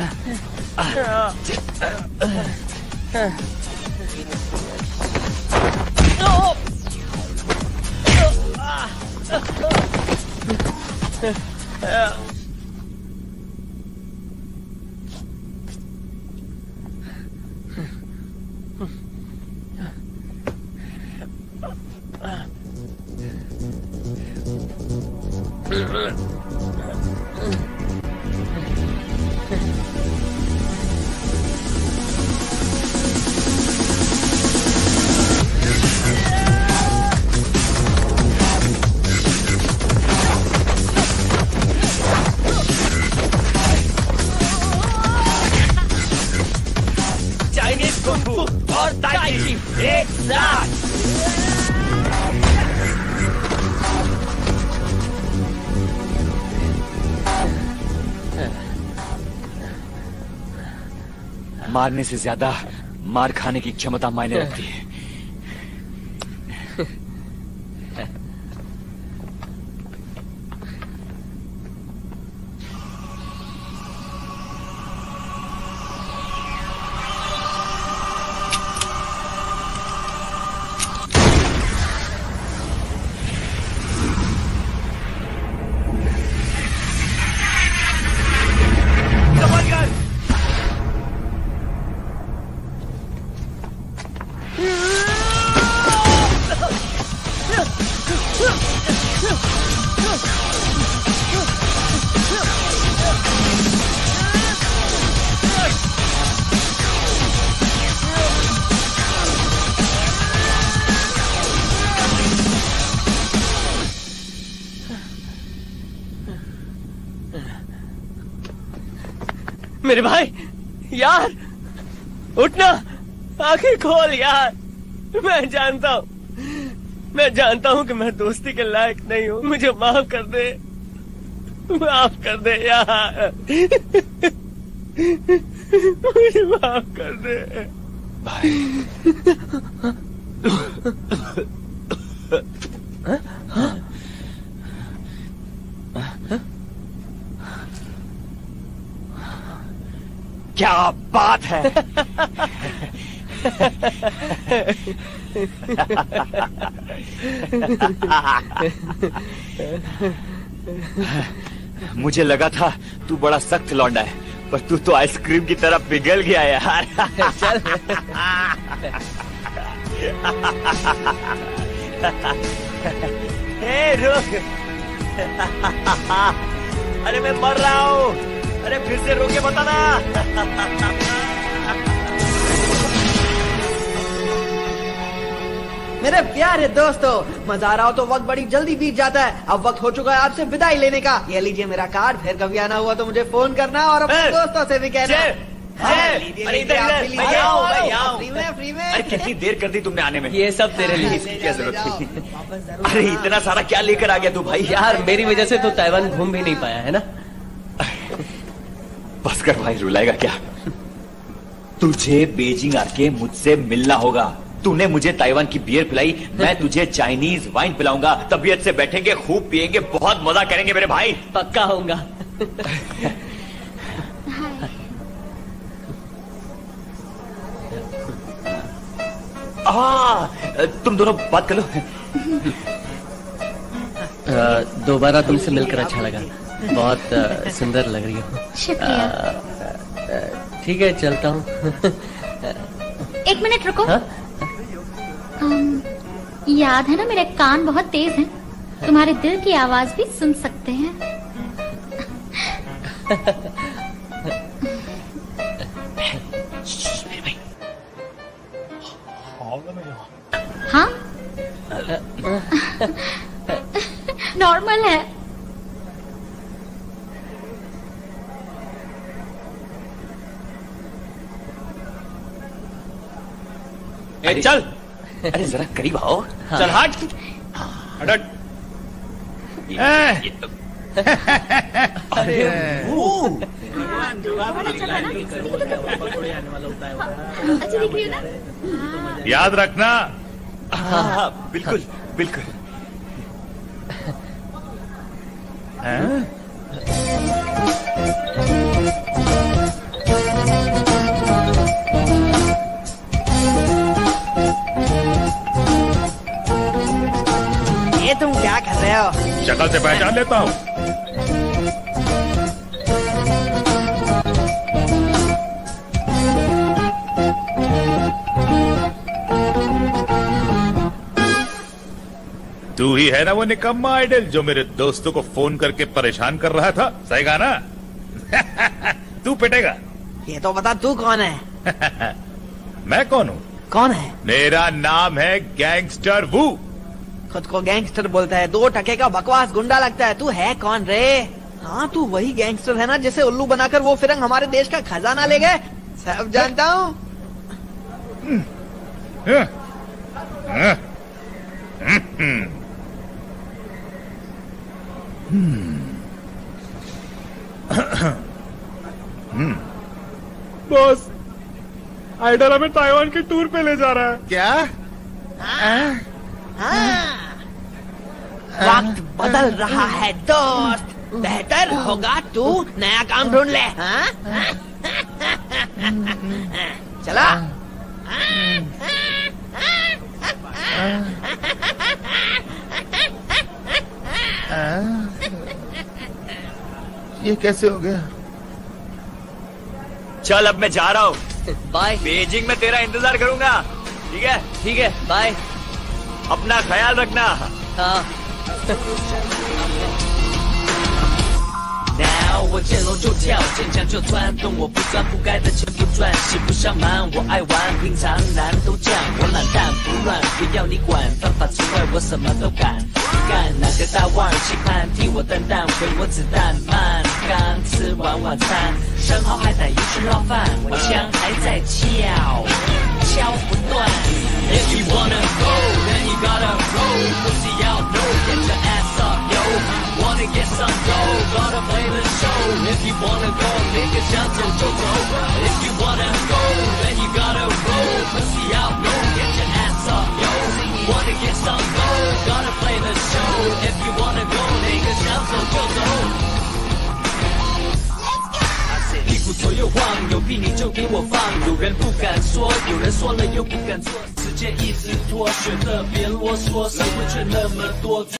[SPEAKER 16] और ताई ची एक साथ।
[SPEAKER 8] मारने से ज्यादा मार खाने की क्षमता मायने रखती है।
[SPEAKER 2] मेरे भाई, यार उठना, आंखें खोल यार। मैं जानता हूँ, मैं जानता हूँ कि मैं दोस्ती के लायक नहीं हूँ। मुझे माफ कर दे, माफ कर दे यार, मुझे माफ कर दे
[SPEAKER 8] भाई। क्या बात है। मुझे लगा था तू बड़ा सख्त लौंडा है, पर तू तो आइसक्रीम की तरह पिघल गया यार।
[SPEAKER 2] चल।
[SPEAKER 8] ए, रुक। अरे मैं मर रहा हूँ। अरे फिर से रोके बताना।
[SPEAKER 7] मेरे प्यारे दोस्तों, मजा आ रहा हो तो वक्त बड़ी जल्दी बीत जाता है। अब वक्त हो चुका है आपसे विदाई लेने का। ये लीजिए मेरा कार्ड, फिर कभी आना हुआ तो मुझे फोन करना और अपने दोस्तों से भी कहना।
[SPEAKER 8] अरे इधर इधर मैं आऊं मैं आऊं।
[SPEAKER 7] फ्री में फ्री में।
[SPEAKER 8] अरे कितनी देर कर दी तुमने आने में।
[SPEAKER 2] ये सब तेरे लिए।
[SPEAKER 8] इसकी क्या जरूरत थी? अरे इतना सारा क्या लेकर आ गया तू भाई?
[SPEAKER 2] यार मेरी वजह से तो ताइवान घूम भी नहीं पाया है ना।
[SPEAKER 8] बस कर भाई, रुलाएगा क्या? तुझे बीजिंग आके मुझसे मिलना होगा। तूने मुझे ताइवान की बियर पिलाई, मैं तुझे चाइनीज वाइन पिलाऊंगा। तबीयत से बैठेंगे, खूब पिएंगे, बहुत मजा करेंगे मेरे भाई।
[SPEAKER 2] पक्का होगा।
[SPEAKER 8] आ, तुम दोनों बात कर लो।
[SPEAKER 2] दोबारा तुमसे मिलकर अच्छा लगा। बहुत आ, सुंदर लग रही हो।
[SPEAKER 6] शुक्रिया।
[SPEAKER 2] ठीक है, चलता हूँ।
[SPEAKER 6] एक मिनट रुको।
[SPEAKER 2] हाँ?
[SPEAKER 6] um, याद है ना, मेरे कान बहुत तेज हैं। तुम्हारे दिल की आवाज भी सुन सकते हैं। हाँ? नॉर्मल है।
[SPEAKER 8] ए, चल। अरे जरा करीब आओ।
[SPEAKER 2] हाँ।
[SPEAKER 8] चल हट हट।
[SPEAKER 2] अरे वो
[SPEAKER 6] अच्छा दिख रही है ना?
[SPEAKER 17] याद रखना।
[SPEAKER 8] हाँ हाँ बिल्कुल बिल्कुल।
[SPEAKER 7] ये तुम क्या कर रहे हो?
[SPEAKER 17] शक्ल से पहचान लेता हूँ। तू ही है ना वो निकम्मा आइडल जो मेरे दोस्तों को फोन करके परेशान कर रहा था? सही कहा ना? तू पिटेगा।
[SPEAKER 7] ये तो बता तू कौन है?
[SPEAKER 17] मैं कौन हूँ?
[SPEAKER 7] कौन है?
[SPEAKER 17] मेरा नाम है गैंगस्टर वू।
[SPEAKER 7] खुद को गैंगस्टर बोलता है, दो टके का बकवास गुंडा लगता है। तू है कौन रे? हाँ, तू वही गैंगस्टर है ना जिसे उल्लू बनाकर वो फिरंग हमारे देश का खजाना ले गए। सब जानता हूँ।
[SPEAKER 3] बॉस, आइडल हमें ताइवान के टूर पे ले जा रहा है।
[SPEAKER 17] क्या?
[SPEAKER 7] हाँ, हाँ। वक्त बदल रहा है दोस्त। बेहतर होगा तू नया काम ढूंढ ले। हाँ? चला।
[SPEAKER 17] ये कैसे हो गया?
[SPEAKER 8] चल अब मैं जा रहा हूँ।
[SPEAKER 2] बाय।
[SPEAKER 8] बीजिंग में तेरा इंतजार करूंगा। ठीक है?
[SPEAKER 2] ठीक है, बाय।
[SPEAKER 8] अपना ख्याल रखना।
[SPEAKER 2] हाँ।
[SPEAKER 16] 我见龙就跳，见枪就窜，动我不专不该的钱不赚，喜不上忙，我爱玩，平常男都犟，我懒蛋不乱，不要你管，犯法之外我什么都敢干，哪个大腕期盼替我担当，回我子弹慢，刚吃完晚餐，生蚝海胆鱼吃捞饭，我枪还在撬，敲不断。If you wanna go, then you gotta roll, pussy out, no, get your ass up, yo. Wanna get some dough, gotta play the show. If you wanna go, nigga, 想走就走。If you wanna go, then you gotta roll, pussy out, no, get your ass up, yo. Wanna get some dough, gotta play the show. If you wanna go, nigga, 想走就走。屁股左右晃，有病你就给我放。有人不敢说，有人说了又不敢做。时间一直拖，选择别啰嗦，社会却那么多。